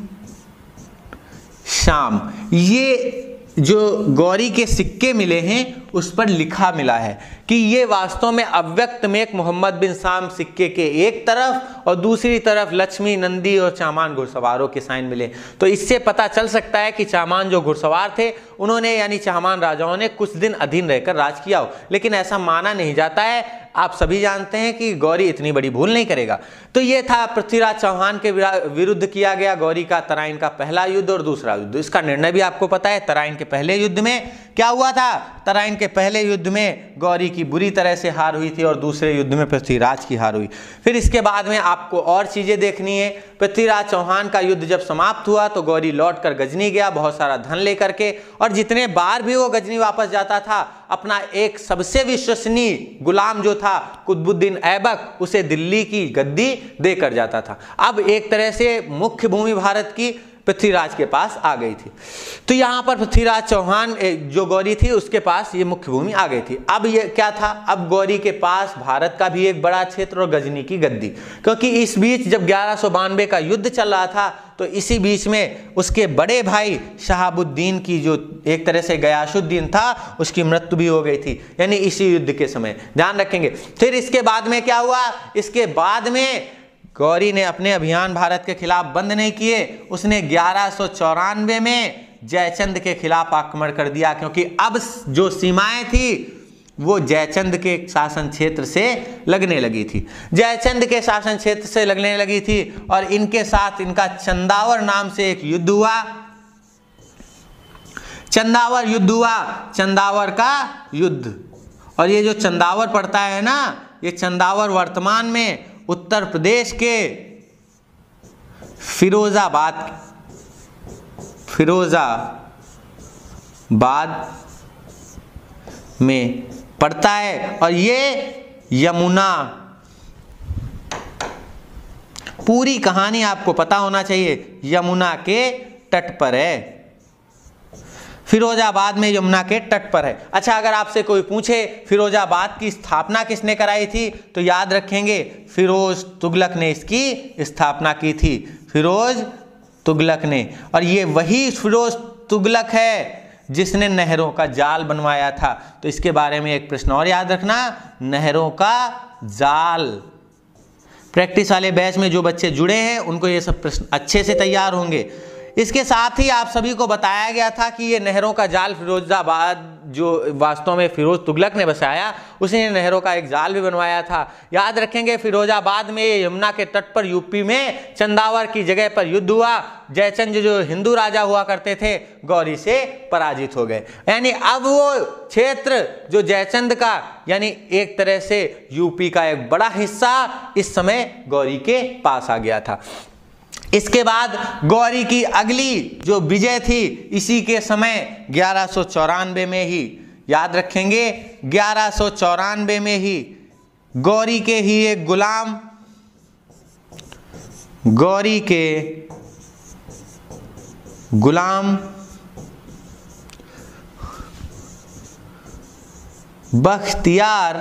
शाम। ये जो गौरी के सिक्के मिले हैं उस पर लिखा मिला है। कि ये वास्तव में अव्यक्त मेक मोहम्मद बिन साम सिक्के के एक तरफ और दूसरी तरफ लक्ष्मी, नंदी और चामान घुड़सवारों के साइन मिले। तो इससे पता चल सकता है कि चामान जो घुड़सवार थे उन्होंने यानी चामान राजाओं ने कुछ दिन अधीन रहकर राज किया हो, लेकिन ऐसा माना नहीं जाता है। आप सभी जानते हैं कि गौरी इतनी बड़ी भूल नहीं करेगा। तो ये था पृथ्वीराज चौहान के विरुद्ध किया गया गौरी का तराइन का पहला युद्ध और दूसरा युद्ध। इसका निर्णय भी आपको पता है। तराइन के पहले युद्ध में क्या हुआ था? तराइन के पहले युद्ध में गौरी की बुरी तरह से हार हुई थी और दूसरे युद्ध में पृथ्वीराज की हार हुई। फिर इसके बाद में आपको और चीजें देखनी है। पृथ्वीराज चौहान का युद्ध जब समाप्त हुआ तो गौरी लौट कर गजनी गया बहुत सारा धन लेकर के, और जितने बार भी वो गजनी वापस जाता था अपना एक सबसे विश्वसनीय गुलाम जो था कुतुबुद्दीन ऐबक, उसे दिल्ली की गद्दी देकर जाता था। अब एक तरह से मुख्य भूमि भारत की पृथ्वीराज के पास आ गई थी। तो यहाँ पर पृथ्वीराज चौहान जो गौरी थी उसके पास ये मुख्य भूमि आ गई थी। अब ये क्या था? अब गौरी के पास भारत का भी एक बड़ा क्षेत्र और गजनी की गद्दी, क्योंकि इस बीच जब ग्यारह सौ बानवे का युद्ध चल रहा था तो इसी बीच में उसके बड़े भाई शहाबुद्दीन की जो एक तरह से गयासुद्दीन था उसकी मृत्यु भी हो गई थी, यानी इसी युद्ध के समय, ध्यान रखेंगे। फिर इसके बाद में क्या हुआ? इसके बाद में गौरी ने अपने अभियान भारत के खिलाफ बंद नहीं किए। उसने ग्यारह सौ चौरानवे में जयचंद के खिलाफ आक्रमण कर दिया, क्योंकि अब जो सीमाएं थी वो जयचंद के शासन क्षेत्र से लगने लगी थी, जयचंद के शासन क्षेत्र से लगने लगी थी और इनके साथ इनका चंदावर नाम से एक युद्ध हुआ। चंदावर युद्ध हुआ, चंदावर का युद्ध। और ये जो चंदावर पड़ता है ना, ये चंदावर वर्तमान में उत्तर प्रदेश के फिरोजाबाद फिरोजाबाद में पड़ता है, और ये यमुना, पूरी कहानी आपको पता होना चाहिए, यमुना के तट पर है। फिरोजाबाद में यमुना के तट पर है। अच्छा, अगर आपसे कोई पूछे फिरोजाबाद की स्थापना किसने कराई थी तो याद रखेंगे फिरोज तुगलक ने इसकी स्थापना की थी, फिरोज तुगलक ने। और ये वही फिरोज तुगलक है जिसने नहरों का जाल बनवाया था। तो इसके बारे में एक प्रश्न और याद रखना, नहरों का जाल। प्रैक्टिस वाले बैच में जो बच्चे जुड़े हैं उनको ये सब प्रश्न अच्छे से तैयार होंगे। इसके साथ ही आप सभी को बताया गया था कि ये नहरों का जाल फिरोजाबाद जो वास्तव में फिरोज तुगलक ने बसाया, उसने नहरों का एक जाल भी बनवाया था। याद रखेंगे फिरोजाबाद में यमुना के तट पर यूपी में चंदावर की जगह पर युद्ध हुआ। जयचंद जो हिंदू राजा हुआ करते थे गौरी से पराजित हो गए, यानी अब वो क्षेत्र जो जयचंद का यानी एक तरह से यूपी का एक बड़ा हिस्सा इस समय गौरी के पास आ गया था। इसके बाद गौरी की अगली जो विजय थी इसी के समय ग्यारह सौ चौरानवे में ही, याद रखेंगे ग्यारह सौ चौरानवे में ही गौरी के ही एक गुलाम, गौरी के गुलाम बख्तियार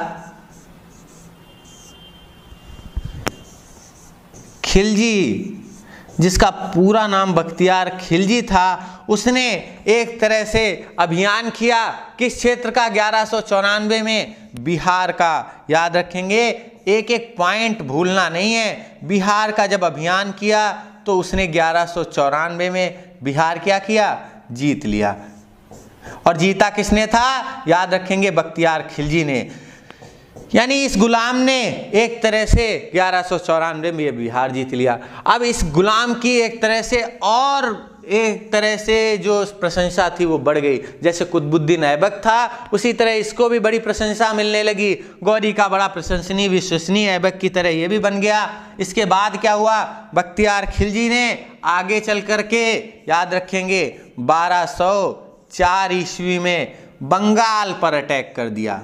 खिलजी, जिसका पूरा नाम बख्तियार खिलजी था, उसने एक तरह से अभियान किया किस क्षेत्र का? ग्यारह सौ चौरानवे में बिहार का। याद रखेंगे, एक एक पॉइंट भूलना नहीं है। बिहार का जब अभियान किया तो उसने ग्यारह सौ चौरानवे में बिहार क्या किया? जीत लिया। और जीता किसने था? याद रखेंगे बख्तियार खिलजी ने। यानी इस गुलाम ने एक तरह से ग्यारह सौ चौरानवे में बिहार जीत लिया। अब इस गुलाम की एक तरह से और एक तरह से जो प्रशंसा थी वो बढ़ गई। जैसे कुतुबुद्दीन ऐबक था उसी तरह इसको भी बड़ी प्रशंसा मिलने लगी। गौरी का बड़ा प्रशंसनीय विश्वसनीय ऐबक की तरह ये भी बन गया। इसके बाद क्या हुआ? बख्तियार खिलजी ने आगे चल करके याद रखेंगे बारह सौ चार ईस्वी में बंगाल पर अटैक कर दिया।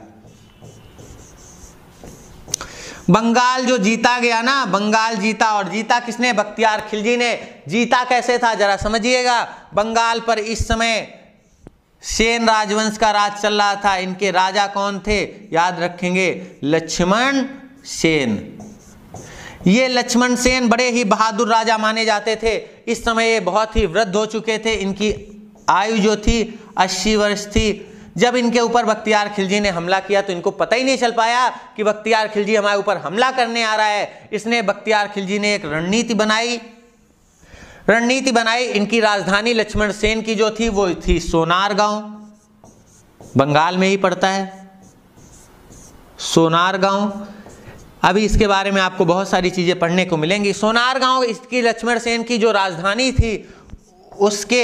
बंगाल जो जीता गया ना, बंगाल जीता, और जीता किसने? बख्तियार खिलजी ने। जीता कैसे था जरा समझिएगा। बंगाल पर इस समय सेन राजवंश का राज चल रहा था। इनके राजा कौन थे? याद रखेंगे लक्ष्मण सेन। ये लक्ष्मण सेन बड़े ही बहादुर राजा माने जाते थे। इस समय ये बहुत ही वृद्ध हो चुके थे। इनकी आयु जो थी अस्सी वर्ष थी। जब इनके ऊपर बख्तियार खिलजी ने हमला किया तो इनको पता ही नहीं चल पाया कि बख्तियार खिलजी हमारे ऊपर हमला करने आ रहा है। इसने बख्तियार खिलजी ने एक रणनीति बनाई रणनीति बनाई इनकी राजधानी लक्ष्मण सेन की जो थी वो थी सोनार गांव, बंगाल में ही पड़ता है सोनार गांव। अभी इसके बारे में आपको बहुत सारी चीजें पढ़ने को मिलेंगी। सोनार गांव इसकी लक्ष्मण सेन की जो राजधानी थी, उसके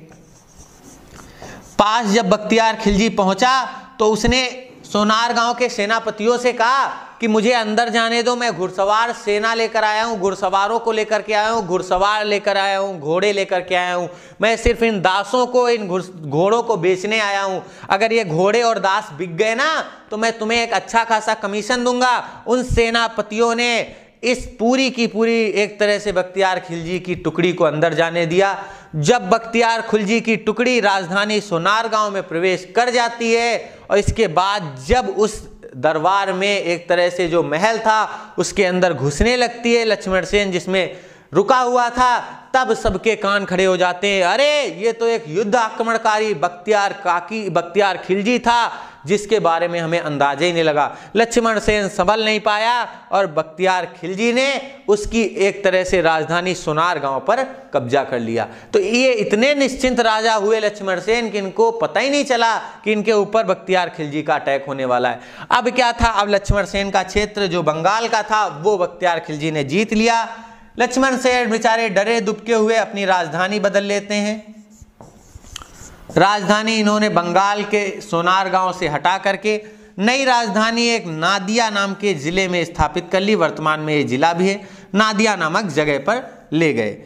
पास जब बख्तियार खिलजी पहुंचा तो उसने सोनार गांव के सेनापतियों से कहा कि मुझे अंदर जाने दो, मैं घुड़सवार सेना लेकर आया हूं, घुड़सवारों को लेकर के आया हूं, घुड़सवार लेकर आया हूं, घोड़े लेकर के आया हूं, मैं सिर्फ इन दासों को, इन घोड़ों को बेचने आया हूं। अगर ये घोड़े और दास बिक गए ना तो मैं तुम्हें एक अच्छा खासा कमीशन दूंगा। उन सेनापतियों ने इस पूरी की पूरी एक तरह से बख्तियार खिलजी की टुकड़ी को अंदर जाने दिया। जब बख्तियार खिलजी की टुकड़ी राजधानी सोनार गांव में प्रवेश कर जाती है और इसके बाद जब उस दरबार में एक तरह से जो महल था उसके अंदर घुसने लगती है लक्ष्मण सेन जिसमें रुका हुआ था, तब सबके कान खड़े हो जाते हैं। अरे ये तो एक युद्ध आक्रमणकारी बख्तियार काकी बख्तियार खिलजी था जिसके बारे में हमें अंदाजा ही नहीं लगा। लक्ष्मण सेन संभल नहीं पाया और बख्तियार खिलजी ने उसकी एक तरह से राजधानी सोनार गांव पर कब्जा कर लिया। तो ये इतने निश्चिंत राजा हुए लक्ष्मण सेन कि इनको पता ही नहीं चला कि इनके ऊपर बख्तियार खिलजी का अटैक होने वाला है। अब क्या था, अब लक्ष्मण सेन का क्षेत्र जो बंगाल का था वो बख्तियार खिलजी ने जीत लिया। लक्ष्मण सेन बेचारे डरे दुबके हुए अपनी राजधानी बदल लेते हैं। राजधानी इन्होंने बंगाल के सोनार गांव से हटा करके नई राजधानी एक नादिया नाम के जिले में स्थापित कर ली। वर्तमान में ये जिला भी है, नादिया नामक जगह पर ले गए,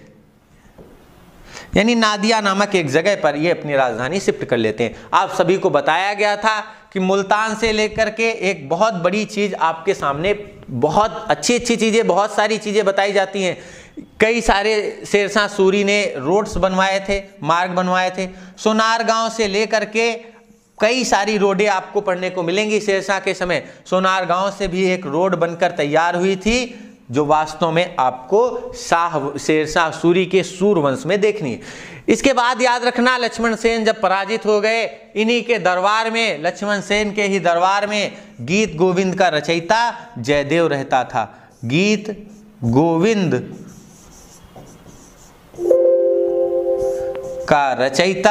यानी नादिया नामक एक जगह पर ये अपनी राजधानी शिफ्ट कर लेते हैं। आप सभी को बताया गया था कि मुल्तान से लेकर के एक बहुत बड़ी चीज आपके सामने, बहुत अच्छी अच्छी चीजें, बहुत सारी चीजें बताई जाती हैं। कई सारे शेरशाह सूरी ने रोड्स बनवाए थे, मार्ग बनवाए थे। सोनार गांव से लेकर के कई सारी रोडें आपको पढ़ने को मिलेंगी शेरशाह के समय। सोनार गांव से भी एक रोड बनकर तैयार हुई थी जो वास्तव में आपको शाह शेरशाह सूरी के सूरवंश में देखनी है। इसके बाद याद रखना, लक्ष्मण सेन जब पराजित हो गए, इन्हीं के दरबार में, लक्ष्मण सेन के ही दरबार में गीत गोविंद का रचयिता जयदेव रहता था। गीत गोविंद का रचयिता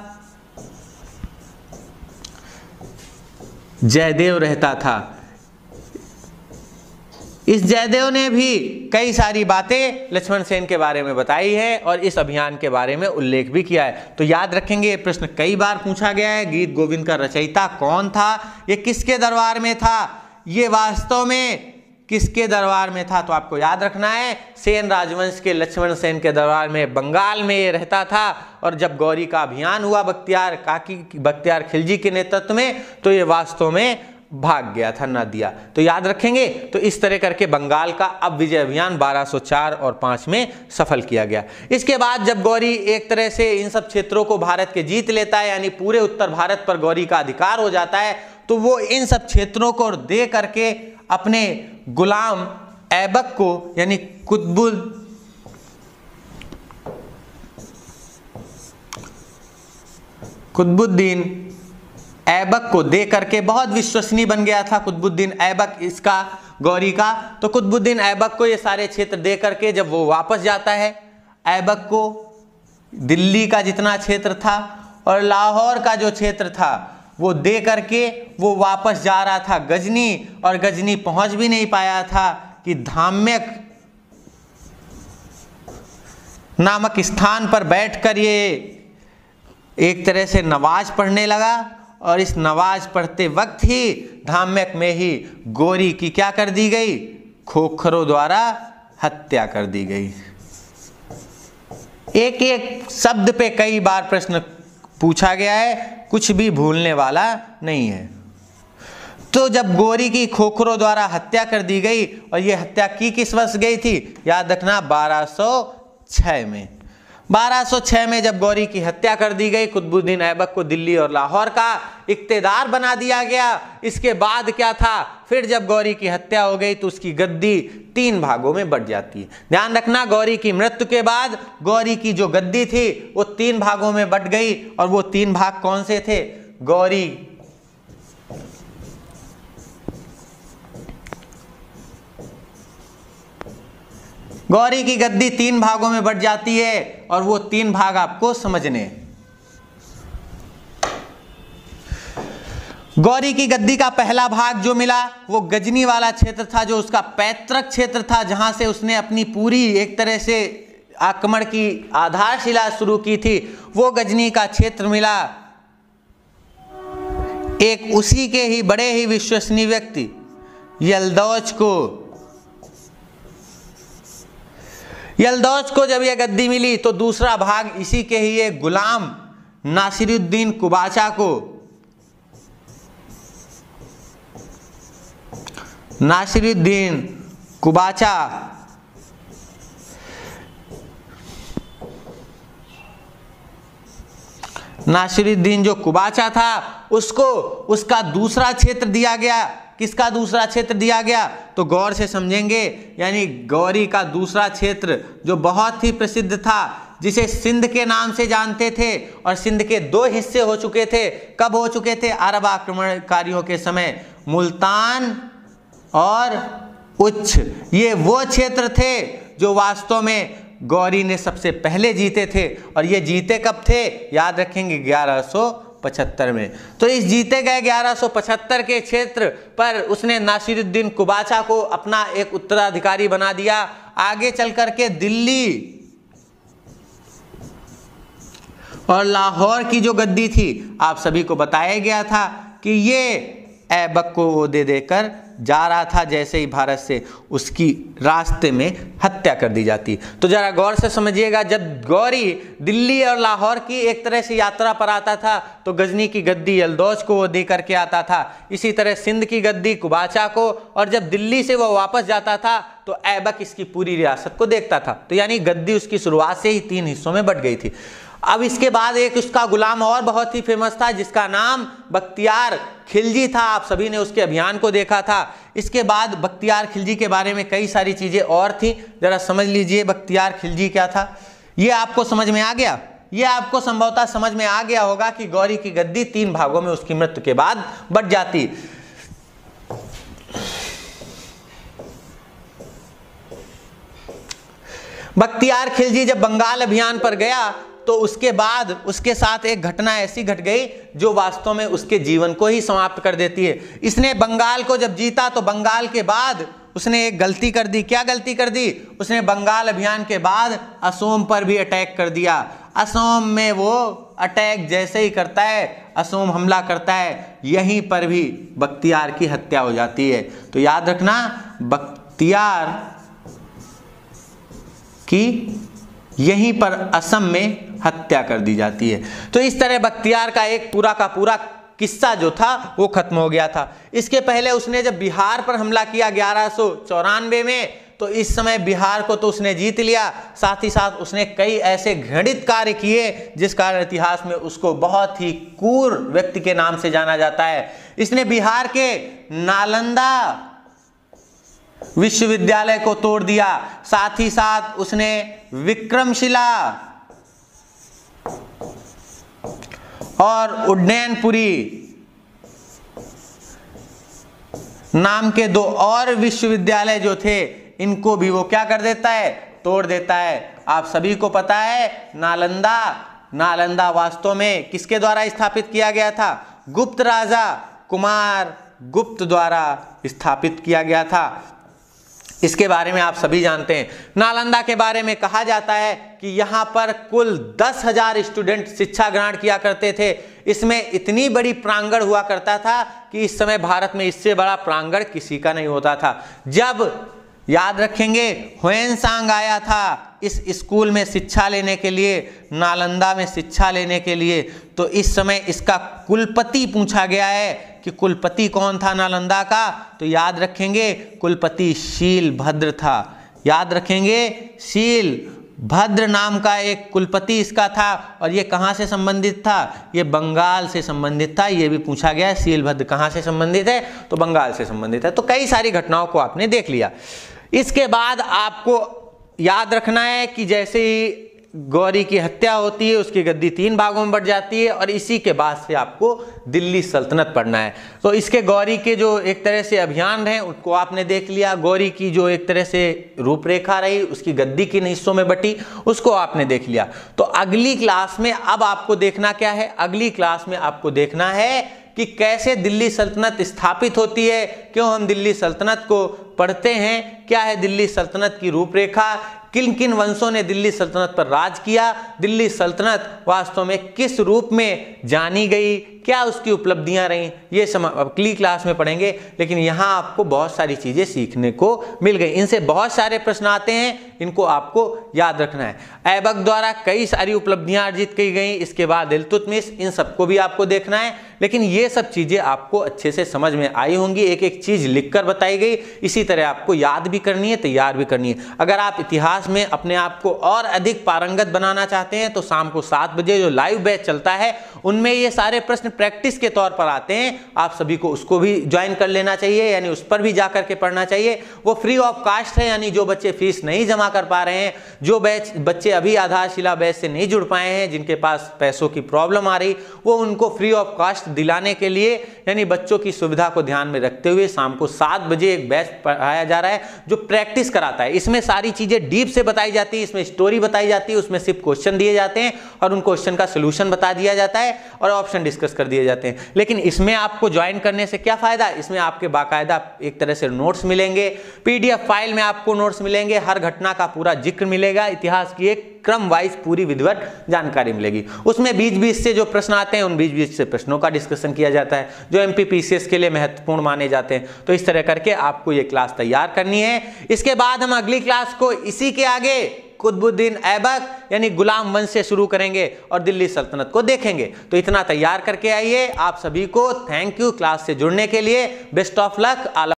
जयदेव रहता था। इस जयदेव ने भी कई सारी बातें लक्ष्मण सेन के बारे में बताई है और इस अभियान के बारे में उल्लेख भी किया है। तो याद रखेंगे, ये प्रश्न कई बार पूछा गया है। गीत गोविंद का रचयिता कौन था, ये किसके दरबार में था, ये वास्तव में किसके दरबार में था, तो आपको याद रखना है सेन राजवंश के लक्ष्मण सेन के दरबार में बंगाल में ये रहता था। और जब गौरी का अभियान हुआ बख्तियार काकी बख्तियार खिलजी के नेतृत्व में, तो ये वास्तव में भाग गया था, न दिया। तो याद रखेंगे। तो इस तरह करके बंगाल का अब विजय अभियान बारह सौ चार और पाँच में सफल किया गया। इसके बाद जब गौरी एक तरह से इन सब क्षेत्रों को भारत के जीत लेता है, यानी पूरे उत्तर भारत पर गौरी का अधिकार हो जाता है, तो वो इन सब क्षेत्रों को दे करके अपने गुलाम ऐबक को, यानी कुतुबुल कुतुबुद्दीन ऐबक को दे करके, बहुत विश्वसनीय बन गया था कुतुबुद्दीन ऐबक इसका, गौरी का। तो कुतुबुद्दीन ऐबक को ये सारे क्षेत्र दे करके जब वो वापस जाता है, ऐबक को दिल्ली का जितना क्षेत्र था और लाहौर का जो क्षेत्र था वो दे करके वो वापस जा रहा था गजनी, और गजनी पहुंच भी नहीं पाया था कि धाम्यक नामक स्थान पर बैठकर ये एक तरह से नवाज पढ़ने लगा। और इस नवाज पढ़ते वक्त ही धाम्यक में ही गौरी की क्या कर दी गई, खोखरों द्वारा हत्या कर दी गई। एक एक शब्द पे कई बार प्रश्न पूछा गया है, कुछ भी भूलने वाला नहीं है। तो जब गौरी की खोखरों द्वारा हत्या कर दी गई, और ये हत्या की किस वर्ष गई थी, याद रखना बारह सौ छह में। बारह सौ छह में जब गौरी की हत्या कर दी गई, कुतुबुद्दीन ऐबक को दिल्ली और लाहौर का इख्तियार बना दिया गया। इसके बाद क्या था, फिर जब गौरी की हत्या हो गई तो उसकी गद्दी तीन भागों में बढ़ जाती है। ध्यान रखना, गौरी की मृत्यु के बाद गौरी की जो गद्दी थी वो तीन भागों में बट गई। और वो तीन भाग कौन से थे, गौरी गौरी की गद्दी तीन भागों में बट जाती है और वो तीन भाग आपको समझने हैं। गौरी की गद्दी का पहला भाग जो मिला वो गजनी वाला क्षेत्र था, जो उसका पैतृक क्षेत्र था, जहां से उसने अपनी पूरी एक तरह से आक्रमण की आधारशिला शुरू की थी। वो गजनी का क्षेत्र मिला एक उसी के ही बड़े ही विश्वसनीय व्यक्ति यल्दौज को। यल्दौज को जब यह गद्दी मिली तो दूसरा भाग इसी के ही एक गुलाम नासिरुद्दीन कुबाचा को नासिरुद्दीन कुबाचा नासिरुद्दीन जो कुबाचा था उसको उसका दूसरा क्षेत्र दिया गया। किसका दूसरा क्षेत्र दिया गया तो गौर से समझेंगे, यानी गौरी का दूसरा क्षेत्र जो बहुत ही प्रसिद्ध था, जिसे सिंध के नाम से जानते थे, और सिंध के दो हिस्से हो चुके थे। कब हो चुके थे? अरब आक्रमणकारियों के समय। मुल्तान और उच्च, ये वो क्षेत्र थे जो वास्तव में गौरी ने सबसे पहले जीते थे। और ये जीते कब थे? याद रखेंगे ग्यारह सौ पचहत्तर में। तो इस जीते गए ग्यारह सौ पचहत्तर के क्षेत्र पर उसने नासिरुद्दीन कुबाचा को अपना एक उत्तराधिकारी बना दिया। आगे चल करके दिल्ली और लाहौर की जो गद्दी थी, आप सभी को बताया गया था कि ये ऐबक को वो दे देकर जा रहा था, जैसे ही भारत से उसकी रास्ते में हत्या कर दी जाती। तो जरा गौर से समझिएगा, जब गौरी दिल्ली और लाहौर की एक तरह से यात्रा पर आता था तो गजनी की गद्दी यल्दौज को वो दे करके आता था, इसी तरह सिंध की गद्दी कुबाचा को, और जब दिल्ली से वो वापस जाता था तो ऐबक इसकी पूरी रियासत को देखता था। तो यानी गद्दी उसकी शुरुआत से ही तीन हिस्सों में बट गई थी। अब इसके बाद एक उसका गुलाम और बहुत ही फेमस था, जिसका नाम बख्तियार खिलजी था। आप सभी ने उसके अभियान को देखा था। इसके बाद बख्तियार खिलजी के बारे में कई सारी चीज़ें और थी, जरा समझ लीजिए बख्तियार खिलजी क्या था। ये आपको समझ में आ गया? ये आपको संभवतः समझ में आ गया होगा कि गौरी की गद्दी तीन भागों में उसकी मृत्यु के बाद बट जाती। बख्तियार खिलजी जब बंगाल अभियान पर गया तो उसके बाद उसके साथ एक घटना ऐसी घट गई जो वास्तव में उसके जीवन को ही समाप्त कर देती है। इसने बंगाल को जब जीता तो बंगाल के बाद उसने एक गलती कर दी। क्या गलती कर दी? उसने बंगाल अभियान के बाद असोम पर भी अटैक कर दिया। असोम में वो अटैक जैसे ही करता है, असोम हमला करता है, यहीं पर भी बख्तियार की हत्या हो जाती है। तो याद रखना, बख्तियार की यहीं पर असम में हत्या कर दी जाती है। तो इस तरह बख्तियार का एक पूरा का पूरा किस्सा जो था वो खत्म हो गया था। इसके पहले उसने जब बिहार पर हमला किया ग्यारह सौ चौरानवे में, तो इस समय बिहार को तो उसने जीत लिया, साथ ही साथ उसने कई ऐसे घृणित कार्य किए जिस कारण इतिहास में उसको बहुत ही क्रूर व्यक्ति के नाम से जाना जाता है। इसने बिहार के नालंदा विश्वविद्यालय को तोड़ दिया, साथ ही साथ उसने विक्रमशिला और उड्डयनपुरी नाम के दो और विश्वविद्यालय जो थे, इनको भी वो क्या कर देता है? तोड़ देता है। आप सभी को पता है नालंदा नालंदा वास्तव में किसके द्वारा स्थापित किया गया था? गुप्त राजा कुमार गुप्त द्वारा स्थापित किया गया था। इसके बारे में आप सभी जानते हैं। नालंदा के बारे में कहा जाता है कि यहाँ पर कुल दस हजार स्टूडेंट शिक्षा ग्रहण किया करते थे। इसमें इतनी बड़ी प्रांगण हुआ करता था कि इस समय भारत में इससे बड़ा प्रांगण किसी का नहीं होता था। जब याद रखेंगे ह्वेनसांग आया था इस स्कूल में शिक्षा लेने के लिए, नालंदा में शिक्षा लेने के लिए, तो इस समय इसका कुलपति पूछा गया है कि कुलपति कौन था नालंदा का? तो याद रखेंगे कुलपति शीलभद्र था। याद रखेंगे शीलभद्र नाम का एक कुलपति इसका था। और ये कहाँ से संबंधित था? ये बंगाल से संबंधित था। ये भी पूछा गया है शीलभद्र कहाँ से संबंधित है? तो बंगाल से संबंधित है। तो कई सारी घटनाओं को आपने देख लिया। इसके बाद आपको याद रखना है कि जैसे ही गौरी की हत्या होती है, उसकी गद्दी तीन भागों में बढ़ जाती है और इसी के बाद से आपको दिल्ली सल्तनत पढ़ना है। तो इसके गौरी के जो एक तरह से अभियान रहे उनको आपने देख लिया, गौरी की जो एक तरह से रूपरेखा रही, उसकी गद्दी किन हिस्सों में बटी उसको आपने देख लिया। तो अगली क्लास में अब आपको देखना क्या है, अगली क्लास में आपको देखना है कि कैसे दिल्ली सल्तनत स्थापित होती है, क्यों हम दिल्ली सल्तनत को पढ़ते हैं, क्या है दिल्ली सल्तनत की रूपरेखा, किन किन वंशों ने दिल्ली सल्तनत पर राज किया, दिल्ली सल्तनत वास्तव में किस रूप में जानी गई, क्या उसकी उपलब्धियां रहीं, ये सम अगली क्लास में पढ़ेंगे। लेकिन यहाँ आपको बहुत सारी चीज़ें सीखने को मिल गई, इनसे बहुत सारे प्रश्न आते हैं, इनको आपको याद रखना है। ऐबक द्वारा कई सारी उपलब्धियां अर्जित की गई, इसके बाद इल्तुतमिश, इन सबको भी आपको देखना है। लेकिन ये सब चीज़ें आपको अच्छे से समझ में आई होंगी, एक एक चीज़ लिखकर बताई गई, इसी तरह आपको याद भी करनी है, तैयार भी करनी है। अगर आप इतिहास में अपने आप को और अधिक पारंगत बनाना चाहते हैं तो शाम को सात बजे जो लाइव बैच चलता है उनमें ये सारे प्रश्न प्रैक्टिस के तौर पर आते हैं, आप सभी को उसको भी ज्वाइन कर लेना चाहिए, यानी उस पर भी जाकर के पढ़ना चाहिए। वो फ्री ऑफ कास्ट है, यानी जो बच्चे फीस नहीं जमा कर पा रहे हैं, जो बैच बच्चे अभी आधारशिला बैच से नहीं जुड़ पाए हैं, जिनके पास पैसों की प्रॉब्लम आ रही, वो उनको फ्री ऑफ कास्ट दिलाने के लिए, यानी बच्चों की सुविधा को ध्यान में रखते हुए शाम को सात बजे एक बैच पढ़ाया जा रहा है जो प्रैक्टिस कराता है। इसमें सारी चीजें डीप से बताई जाती है, इसमें स्टोरी बताई जाती है, उसमें सिर्फ क्वेश्चन दिए जाते हैं और उन क्वेश्चन का सोल्यूशन बता दिया जाता है और ऑप्शन डिस्कस कर दिए जाते हैं। लेकिन इसमें आपको ज्वाइन करने से क्या फायदा, इसमें आपके बाकायदा एक तरह से नोट्स मिलेंगे, पीडीएफ फाइल में आपको नोट्स मिलेंगे, हर घटना का पूरा जिक्र मिलेगा, इतिहास की एक क्रम वाइज पूरी विधिवत जानकारी मिलेगी। उसमें बीच बीच से जो प्रश्न आते हैं उन बीच बीच से प्रश्नों का डिस्कशन किया जाता है जो एमपीपीसीएस के लिए महत्वपूर्ण माने जाते हैं। तो इस तरह करके आपको ये क्लास तैयार करनी है। इसके बाद हम अगली क्लास को इसी के आगे कुतुबुद्दीन ऐबक यानी गुलाम वंश से शुरू करेंगे और दिल्ली सल्तनत को देखेंगे। तो इतना तैयार करके आइए। आप सभी को थैंक यू क्लास से जुड़ने के लिए। Best of luck.